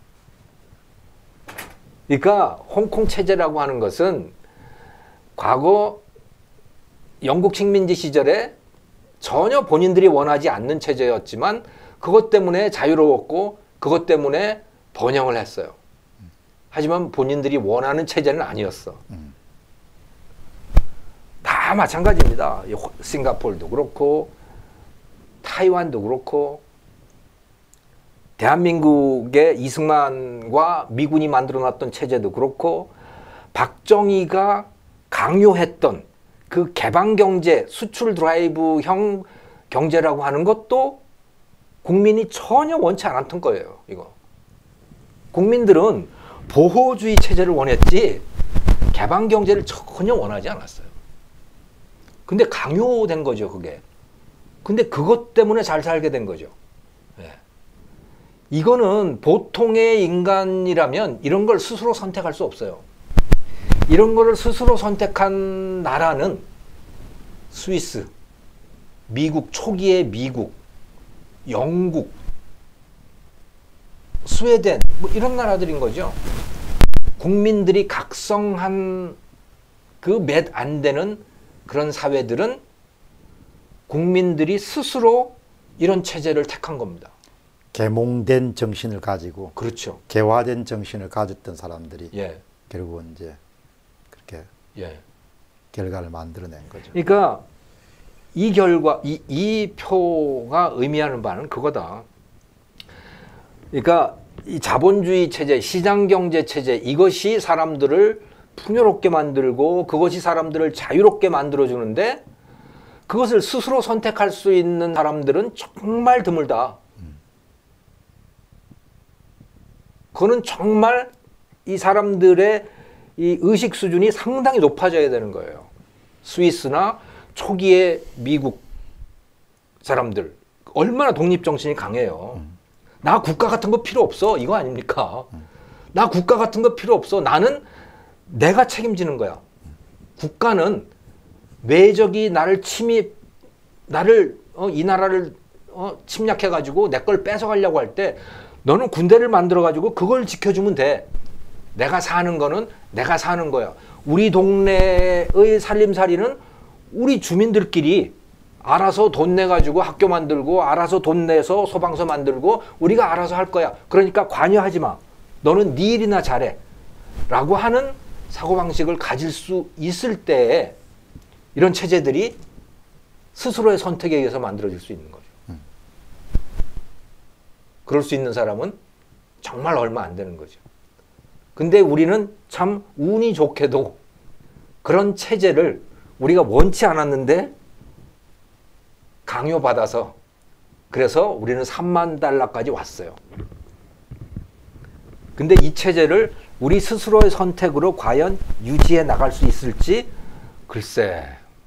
그러니까 홍콩 체제라고 하는 것은 과거 영국 식민지 시절에 전혀 본인들이 원하지 않는 체제였지만 그것 때문에 자유로웠고 그것 때문에 번영을 했어요. 하지만 본인들이 원하는 체제는 아니었어. 음. 다 마찬가지입니다. 싱가포르도 그렇고 타이완도 그렇고 대한민국의 이승만과 미군이 만들어놨던 체제도 그렇고 박정희가 강요했던 그 개방경제, 수출 드라이브형 경제라고 하는 것도 국민이 전혀 원치 않았던 거예요. 이거 국민들은 보호주의 체제를 원했지 개방경제를 전혀 원하지 않았어요. 근데 강요된 거죠, 그게. 근데 그것 때문에 잘 살게 된 거죠. 네. 이거는 보통의 인간이라면 이런 걸 스스로 선택할 수 없어요. 이런 거를 스스로 선택한 나라는 스위스, 미국, 초기의 미국, 영국, 스웨덴 뭐 이런 나라들인 거죠. 국민들이 각성한 그 몇 안 되는 그런 사회들은 국민들이 스스로 이런 체제를 택한 겁니다. 계몽된 정신을 가지고 그렇죠. 개화된 정신을 가졌던 사람들이 예. 결국은 이제 그렇게 예. 결과를 만들어낸 거죠. 그러니까 이 결과, 이, 이 표가 의미하는 바는 그거다. 그러니까 이 자본주의 체제, 시장경제 체제 이것이 사람들을 풍요롭게 만들고 그것이 사람들을 자유롭게 만들어주는데 그것을 스스로 선택할 수 있는 사람들은 정말 드물다. 그거는 정말 이 사람들의 이 의식 수준이 상당히 높아져야 되는 거예요. 스위스나 초기의 미국 사람들 얼마나 독립정신이 강해요. 음. 나 국가 같은 거 필요 없어. 이거 아닙니까? 음. 나 국가 같은 거 필요 없어. 나는 내가 책임지는 거야. 음. 국가는 외적이 나를 침입, 나를 어, 이 나라를 어, 침략해가지고 내 걸 뺏어가려고 할 때 너는 군대를 만들어가지고 그걸 지켜주면 돼. 내가 사는 거는 내가 사는 거야. 우리 동네의 살림살이는 우리 주민들끼리 알아서 돈 내가지고 학교 만들고 알아서 돈 내서 소방서 만들고 우리가 알아서 할 거야. 그러니까 관여하지 마. 너는 네 일이나 잘해. 라고 하는 사고방식을 가질 수 있을 때에 이런 체제들이 스스로의 선택에 의해서 만들어질 수 있는 거죠. 음. 그럴 수 있는 사람은 정말 얼마 안 되는 거죠. 근데 우리는 참 운이 좋게도 그런 체제를 우리가 원치 않았는데 강요받아서 그래서 우리는 삼만 달러까지 왔어요. 근데 이 체제를 우리 스스로의 선택으로 과연 유지해 나갈 수 있을지 글쎄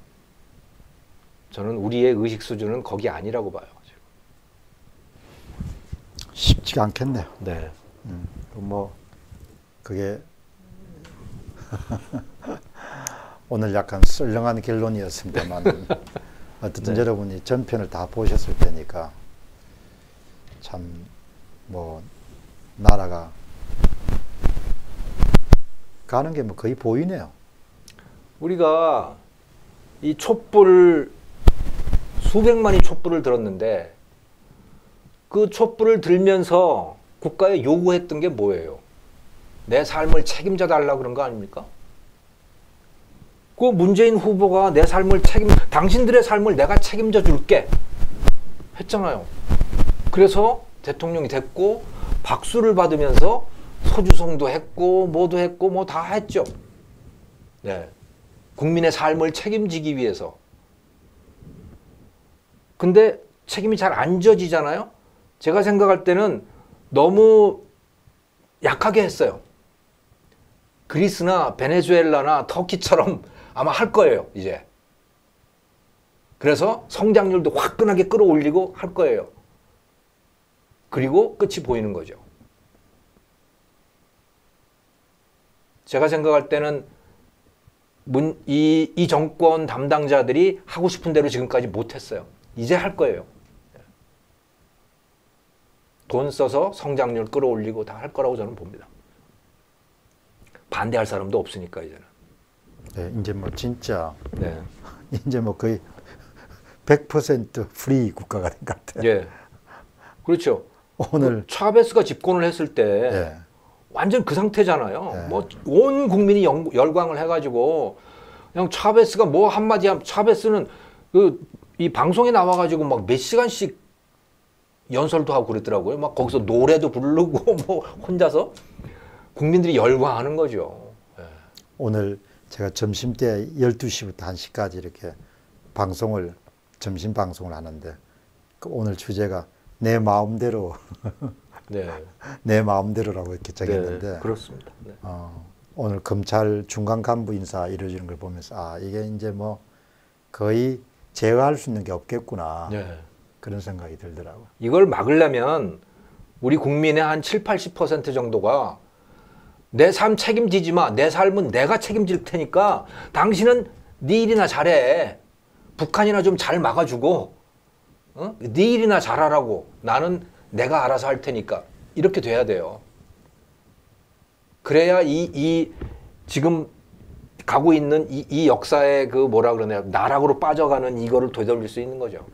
저는 우리의 의식 수준은 거기 아니라고 봐요. 쉽지가 않겠네요. 네. 음, 뭐 그게 오늘 약간 썰렁한 결론이었습니다만 어쨌든 네. 여러분이 전편을 다 보셨을 테니까 참 뭐 나라가 가는 게 뭐 거의 보이네요. 우리가 이 촛불을 수백만이 촛불을 들었는데 그 촛불을 들면서 국가에 요구했던 게 뭐예요? 내 삶을 책임져 달라고 그런 거 아닙니까? 그 문재인 후보가 내 삶을 책임, 당신들의 삶을 내가 책임져 줄게 했잖아요. 그래서 대통령이 됐고 박수를 받으면서 소주성도 했고 뭐도 했고 뭐 다 했죠. 네. 국민의 삶을 책임지기 위해서. 근데 책임이 잘 안 져지잖아요. 제가 생각할 때는 너무 약하게 했어요. 그리스나 베네수엘라나 터키처럼 아마 할 거예요, 이제. 그래서 성장률도 화끈하게 끌어올리고 할 거예요. 그리고 끝이 보이는 거죠. 제가 생각할 때는 문, 이, 이 정권 담당자들이 하고 싶은 대로 지금까지 못했어요. 이제 할 거예요. 돈 써서 성장률 끌어올리고 다 할 거라고 저는 봅니다. 반대할 사람도 없으니까 이제는. 네, 이제 뭐 진짜 네. 이제 뭐 거의 백 퍼센트 프리 국가가 된 것 같아요. 예. 그렇죠. 오늘 그 차베스가 집권을 했을 때 예. 완전 그 상태잖아요. 네. 뭐 온 국민이 영, 열광을 해가지고 그냥 차베스가 뭐 한마디 하면 차베스는 그 이 방송에 나와가지고 막 몇 시간씩 연설도 하고 그랬더라고요. 막 거기서 노래도 부르고 뭐 혼자서 국민들이 열광하는 거죠. 네. 오늘 제가 점심 때 열두 시부터 한 시까지 이렇게 방송을 점심 방송을 하는데 그 오늘 주제가 내 마음대로 네. 내 마음대로라고 이렇게 정했는데 네, 그렇습니다. 네. 어, 오늘 검찰 중간 간부 인사 이루어지는 걸 보면서 아 이게 이제 뭐 거의 제어할 수 있는 게 없겠구나 네. 그런 생각이 들더라고요. 이걸 막으려면 우리 국민의 한 칠, 팔십 퍼센트 정도가 내 삶 책임지지 마. 내 삶은 내가 책임질 테니까 당신은 네 일이나 잘해. 북한이나 좀 잘 막아주고 어? 네 일이나 잘하라고. 나는 내가 알아서 할 테니까. 이렇게 돼야 돼요. 그래야 이, 이 지금 가고 있는 이, 이 역사의 그 뭐라 그러나요? 나락으로 빠져가는 이거를 되돌릴 수 있는 거죠.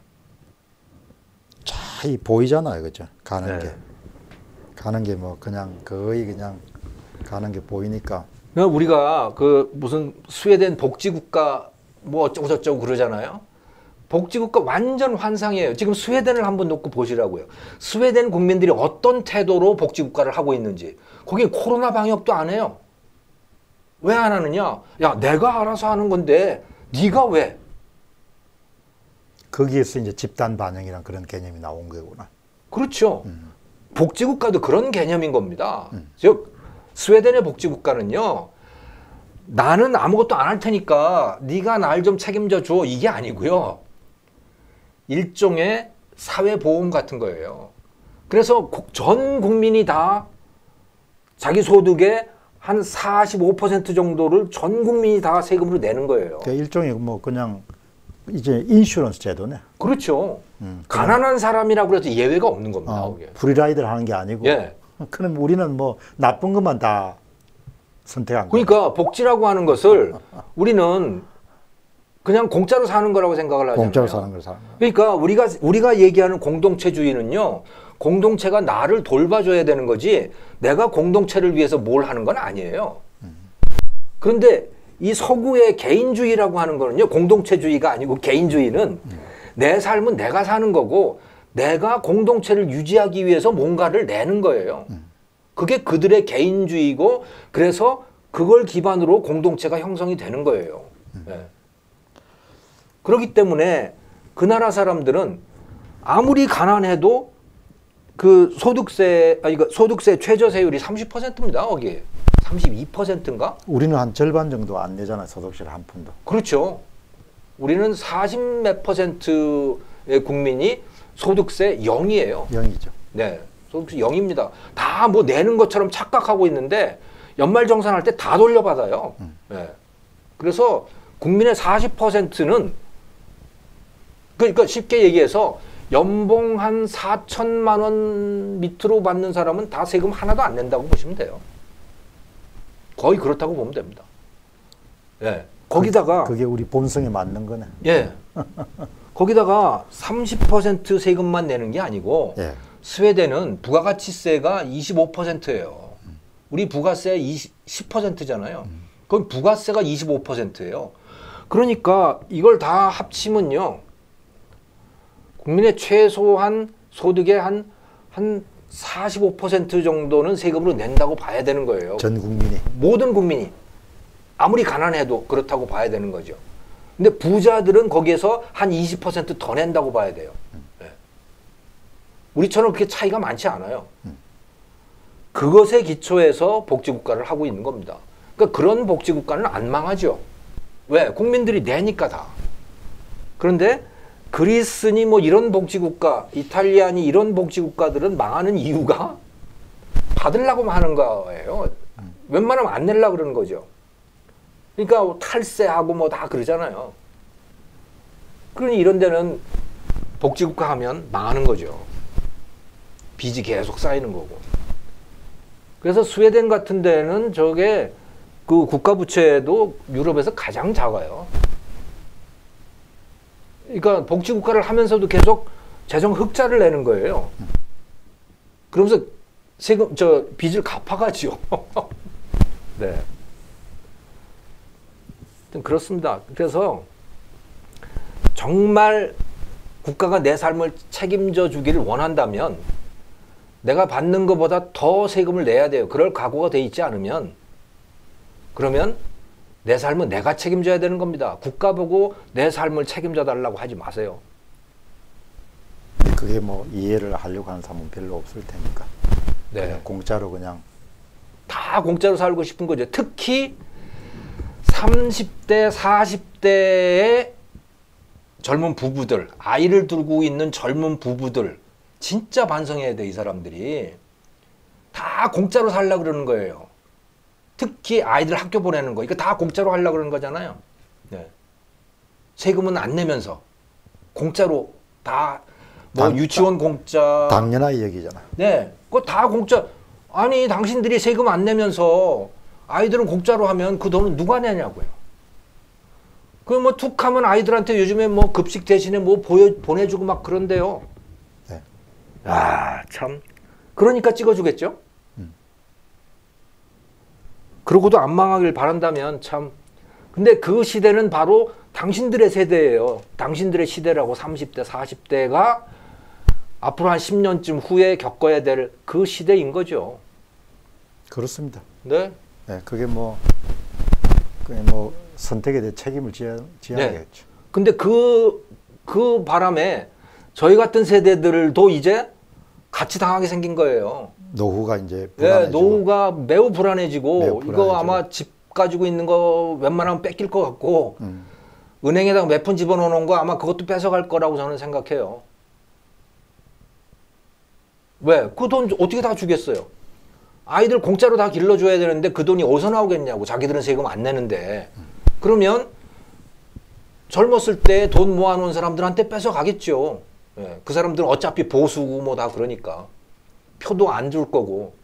잘 보이잖아요, 그죠? 가는 네. 게 가는 게 뭐 그냥 거의 그냥 가는 게 보이니까. 그러니까 우리가 그 무슨 스웨덴 복지국가 뭐 어쩌고 저쩌고 그러잖아요. 복지국가 완전 환상이에요. 지금 스웨덴을 한번 놓고 보시라고요. 스웨덴 국민들이 어떤 태도로 복지국가를 하고 있는지. 거기 코로나 방역도 안 해요. 왜 안 하느냐? 야, 내가 알아서 하는 건데 네가 왜? 거기에서 이제 집단 반영이란 그런 개념이 나온 거구나. 그렇죠. 음. 복지국가도 그런 개념인 겁니다. 음. 즉 스웨덴의 복지국가는요. 나는 아무것도 안 할 테니까 네가 날 좀 책임져 줘. 이게 아니고요. 일종의 사회보험 같은 거예요. 그래서 전 국민이 다 자기 소득의 한 사십오 퍼센트 정도를 전 국민이 다 세금으로 내는 거예요. 그러니까 일종의 뭐 그냥 이제 인슈런스 제도네. 그렇죠. 음, 가난한 사람이라고 해서 예외가 없는 겁니다. 어, 그게. 프리라이드를 하는 게 아니고. 예. 그럼 우리는 뭐 나쁜 것만 다 선택한 거야. 그러니까 복지라고 하는 것을 우리는 그냥 공짜로 사는 거라고 생각을 하잖아요. 공짜로 사는 걸 사는 거야. 그러니까 우리가 우리가 얘기하는 공동체주의는요. 공동체가 나를 돌봐줘야 되는 거지 내가 공동체를 위해서 뭘 하는 건 아니에요. 그런데 이 서구의 개인주의라고 하는 거는요. 공동체주의가 아니고 개인주의는 내 삶은 내가 사는 거고 내가 공동체를 유지하기 위해서 뭔가를 내는 거예요. 그게 그들의 개인주의고 그래서 그걸 기반으로 공동체가 형성이 되는 거예요. 네. 그렇기 때문에 그 나라 사람들은 아무리 가난해도 그 소득세, 아니, 그 소득세 최저세율이 삼십 퍼센트입니다. 거기 삼십이 퍼센트인가? 우리는 한 절반 정도 안 내잖아요. 소득세를 한 푼도. 그렇죠. 우리는 사십 몇 퍼센트의 국민이 소득세 영이에요. 영이죠. 네, 소득세 영입니다. 다 뭐 내는 것처럼 착각하고 있는데 연말정산할 때 다 돌려받아요. 음. 네. 그래서 국민의 사십 퍼센트는 그러니까 쉽게 얘기해서 연봉 한 사천만 원 밑으로 받는 사람은 다 세금 하나도 안 낸다고 보시면 돼요. 거의 그렇다고 보면 됩니다. 예. 거기다가 그게 우리 본성에 맞는 거네. 예. 거기다가 삼십 퍼센트 세금만 내는 게 아니고 예. 스웨덴은 부가가치세가 이십오 퍼센트예요. 우리 부가세 십 퍼센트잖아요. 그럼 부가세가 이십오 퍼센트예요. 그러니까 이걸 다 합치면요. 국민의 최소한 소득의 한 한 사십오 퍼센트 정도는 세금으로 낸다고 봐야 되는 거예요. 전 국민이. 모든 국민이. 아무리 가난해도 그렇다고 봐야 되는 거죠. 근데 부자들은 거기에서 한 이십 퍼센트 더 낸다고 봐야 돼요. 네. 우리처럼 그렇게 차이가 많지 않아요. 그것에 기초해서 복지국가를 하고 있는 겁니다. 그러니까 그런 복지국가는 안 망하죠. 왜? 국민들이 내니까 다. 그런데 그리스니 뭐 이런 복지국가, 이탈리아니 이런 복지국가들은 망하는 이유가 받으려고 하는 거예요. 웬만하면 안 내려고 그러는 거죠. 그러니까 탈세하고 뭐 다 그러잖아요. 그러니 이런 데는 복지국가 하면 망하는 거죠. 빚이 계속 쌓이는 거고. 그래서 스웨덴 같은 데는 저게 그 국가부채도 유럽에서 가장 작아요. 그러니까 복지국가를 하면서도 계속 재정 흑자를 내는 거예요. 그러면서 세금, 저 빚을 갚아가지요. 네. 그렇습니다. 그래서 정말 국가가 내 삶을 책임져 주기를 원한다면 내가 받는 것보다 더 세금을 내야 돼요. 그럴 각오가 돼 있지 않으면 그러면 내 삶은 내가 책임져야 되는 겁니다. 국가 보고 내 삶을 책임져 달라고 하지 마세요. 그게 뭐 이해를 하려고 하는 사람은 별로 없을 테니까. 네. 그냥 공짜로 그냥. 다 공짜로 살고 싶은 거죠. 특히 삼십 대, 사십 대의 젊은 부부들, 아이를 두고 있는 젊은 부부들 진짜 반성해야 돼, 이 사람들이. 다 공짜로 살려고 그러는 거예요. 특히 아이들 학교 보내는 거, 이거 다 공짜로 하려고 그러는 거잖아요. 네. 세금은 안 내면서 공짜로 다, 뭐 당, 유치원 공짜. 당연한 얘기잖아. 네, 그거 다 공짜. 아니, 당신들이 세금 안 내면서 아이들은 공짜로 하면 그 돈은 누가 내냐고요. 그 뭐 툭 하면 아이들한테 요즘에 뭐 급식 대신에 뭐 보여, 보내주고 막 그런데요. 네. 아, 참. 그러니까 찍어주겠죠? 음. 그러고도 안 망하길 바란다면 참. 근데 그 시대는 바로 당신들의 세대예요. 당신들의 시대라고 삼십 대, 사십 대가 앞으로 한 십 년쯤 후에 겪어야 될 그 시대인 거죠. 그렇습니다. 네. 네, 그게 뭐, 그게 뭐 선택에 대해 책임을 지어야, 지어야겠죠. 네. 근데 그, 그 바람에 저희 같은 세대들도 이제 같이 당하게 생긴 거예요. 노후가 이제 네, 불안해지고. 노후가 매우 불안해지고, 매우 이거 불안해지고. 아마 집 가지고 있는 거 웬만하면 뺏길 것 같고, 음. 은행에다가 몇 푼 집어넣는 거 아마 그것도 뺏어갈 거라고 저는 생각해요. 왜? 그 돈 어떻게 다 주겠어요? 아이들 공짜로 다 길러줘야 되는데 그 돈이 어디서 나오겠냐고. 자기들은 세금 안 내는데. 그러면 젊었을 때 돈 모아놓은 사람들한테 뺏어가겠죠. 예, 그 사람들은 어차피 보수고 뭐 다 그러니까. 표도 안 줄 거고.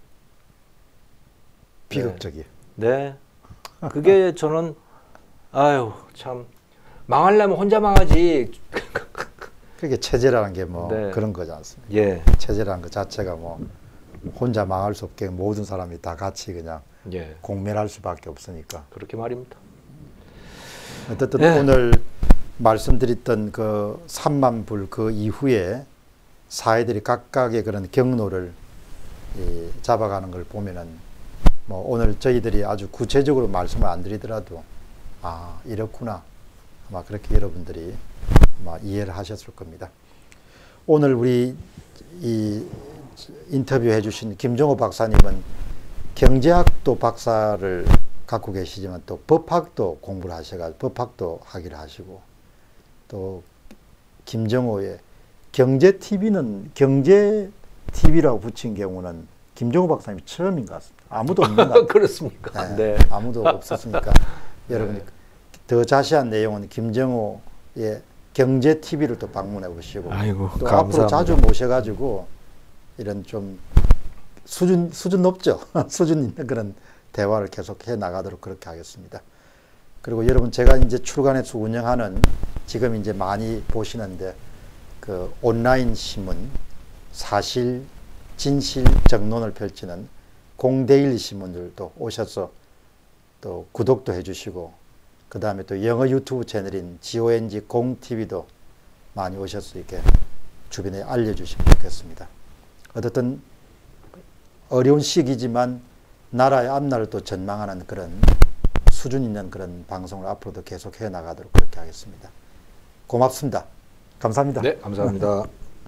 비극적이에요. 네. 그게 저는 아유 참 망하려면 혼자 망하지. 그게 체제라는 게 뭐 네. 그런 거지 않습니까? 예. 체제라는 것 자체가 뭐 혼자 망할 수 없게 모든 사람이 다 같이 그냥 예. 공멸할 수밖에 없으니까. 그렇게 말입니다. 어쨌든 예. 오늘 말씀드렸던 그 삼만 불 그 이후에 사회들이 각각의 그런 경로를 이 잡아가는 걸 보면은 뭐 오늘 저희들이 아주 구체적으로 말씀을 안 드리더라도 아 이렇구나 아마 그렇게 여러분들이 아마 이해를 하셨을 겁니다. 오늘 우리 이 인터뷰해 주신 김정호 박사님은 경제학도 박사를 갖고 계시지만 또 법학도 공부를 하셔가지고 법학도 학위를 하시고 또 김정호의 경제티비는 경제티비라고 붙인 경우는 김정호 박사님이 처음인 것 같습니다. 아무도 없는 것 같아요. 그렇습니까? 네, 네. 아무도 없었으니까 여러분이 더 자세한 내용은 김정호의 경제티비를 또 방문해 보시고 아이고, 또 감사합니다. 앞으로 자주 모셔가지고 이런 좀 수준 수준 높죠. 수준 있는 그런 대화를 계속 해 나가도록 그렇게 하겠습니다. 그리고 여러분 제가 이제 출간해서 운영하는 지금 이제 많이 보시는데 그 온라인 신문 사실 진실 정론을 펼치는 공데일리 신문들도 오셔서 또 구독도 해주시고 그 다음에 또 영어 유튜브 채널인 지오엔지 공티비도 많이 오셔서 이렇게 주변에 알려주시면 좋겠습니다. 어떻든 어려운 시기지만 나라의 앞날을 또 전망하는 그런 수준 있는 그런 방송을 앞으로도 계속 해 나가도록 그렇게 하겠습니다. 고맙습니다. 감사합니다. 네, 감사합니다.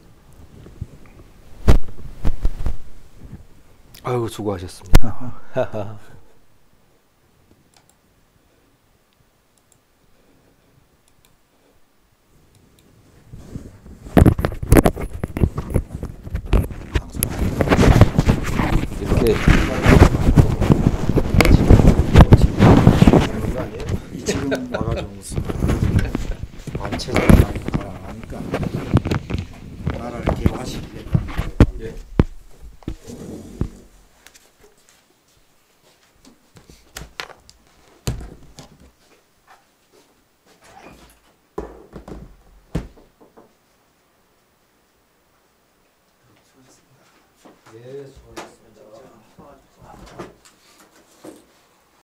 아유, 수고하셨습니다. 이렇게 지금 와가지고 무슨 관체를 많이 하니까 나라를 개화시키겠다. 예. 예, 수고하셨습니다.